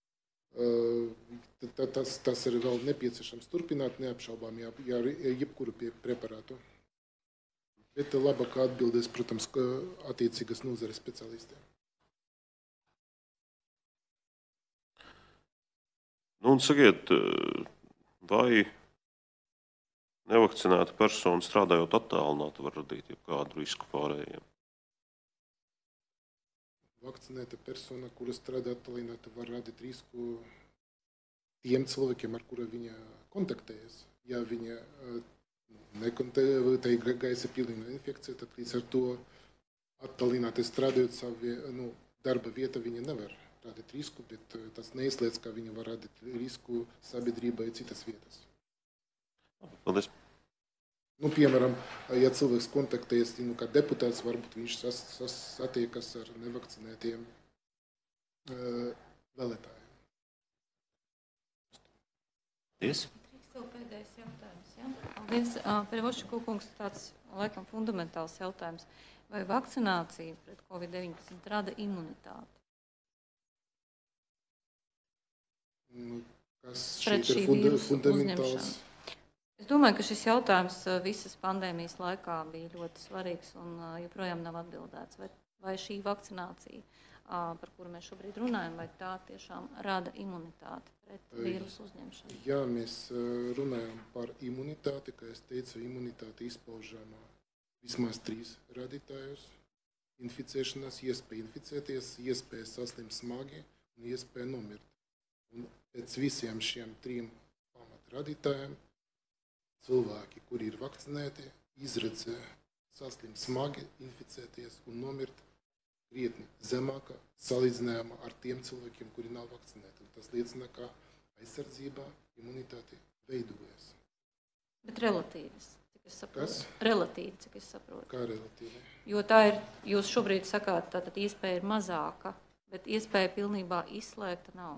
Speaker 5: Tas ir vēl nepieciešams turpināt neapšaubām ar jebkuru preparātu. Bet labāk atbildēs, protams, attiecīgas nozares specialistiem.
Speaker 10: Nu, un sakiet, vai nevakcinēta persona strādājot attālināti var radīt jau kādu risku pārējiem?
Speaker 5: Vakcinēta persona, kura strādā attālināti, var radīt risku tiem cilvēkiem, ar kura viņa kontaktējas. Ja viņa nekontaktē gaisa pilna infekcija, tad līdz ar to attālināti strādājot savu darba vietā, viņa nevar radīt risku, bet tas neizslēdz, ka viņa var radīt risku sabiedrībai citas vietas.
Speaker 10: Paldies.
Speaker 5: Piemēram, ja cilvēks kontaktējas, kā deputāts, varbūt viņš satiekas ar nevakcinētiem vēlētājiem.
Speaker 2: Paldies.
Speaker 7: Vēl pēdējais jautājums. Ja? Paldies. Perevošķika kungs, tāds laikam fundamentāls jautājums. Vai vakcinācija pret COVID-19 rada imunitāti?
Speaker 5: Kas šeit ir fundamentāls?
Speaker 7: Es domāju, ka šis jautājums visas pandēmijas laikā bija ļoti svarīgs un joprojām nav atbildēts. Vai šī vakcinācija, par kuru mēs šobrīd runājam, vai tā tiešām rada imunitāti pret vīrusu uzņemšanu?
Speaker 5: Ja mēs runājam par imunitāti, kā es teicu, imunitāte izpaužama vismaz 3 radītājus. Inficēšanās, iespēja inficēties, iespēja saslimt smagi un iespēja nomirt. Un pēc visiem šiem 3 pamatradītājiem cilvēki, kuri ir vakcinēti, izredzē saslimt smagi, inficēties un nomirt krietni zemāka salīdzinājumā ar tiem cilvēkiem, kuri nav vakcinēti. Tas liecina, ka aizsardzība, imunitāte veidojas.
Speaker 7: Bet relatīvas, cik es saprotu.
Speaker 5: Kas?
Speaker 7: Relatīvi, cik es saprotu.
Speaker 5: Kā relatīvi?
Speaker 7: Jo tā ir, jūs šobrīd sakāt, tātad iespēja ir mazāka, bet iespēja pilnībā izslēgta nav.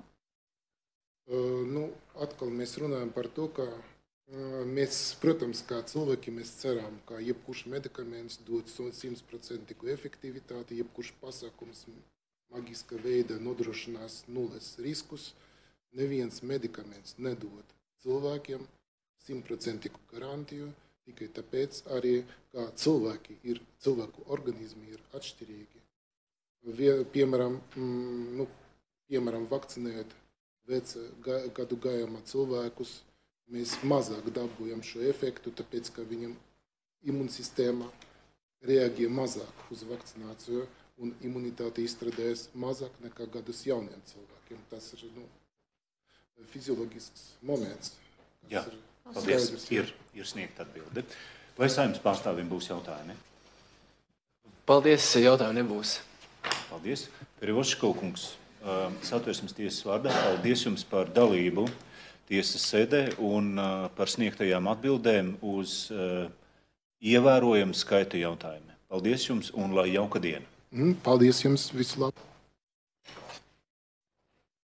Speaker 5: Atkal mēs runājam par to, ka mēs, protams, kā cilvēki, mēs ceram, ka jebkurš medikaments dod 100% efektivitāti, jebkurš pasākums magiska veida nodrošinās nulles riskus. Neviens medikaments nedod cilvēkiem 100% garantiju, tikai tāpēc arī, ka cilvēku organismi ir atšķirīgi. Piemēram, vakcinējot gadu gājumā cilvēkus, mēs mazāk dabūjam šo efektu, tāpēc, ka viņam imunsistēma reaģē mazāk uz vakcināciju un imunitāte izstrādājas mazāk nekā gadus jauniem cilvēkiem. Tas ir fizioloģisks moments.
Speaker 2: Jā, paldies. Ir sniegta atbilde. Vai Saeimas pārstāvim būs jautājumi?
Speaker 3: Paldies, jautājumi nebūs.
Speaker 2: Paldies. Perevošķika kungs, Satversmes tiesas vārdā, paldies jums par dalību tiesas sēdē un par sniegtajām atbildēm uz ievērojamu skaitu jautājumiem. Paldies jums un lai jauka diena.
Speaker 5: Paldies jums, visu labu.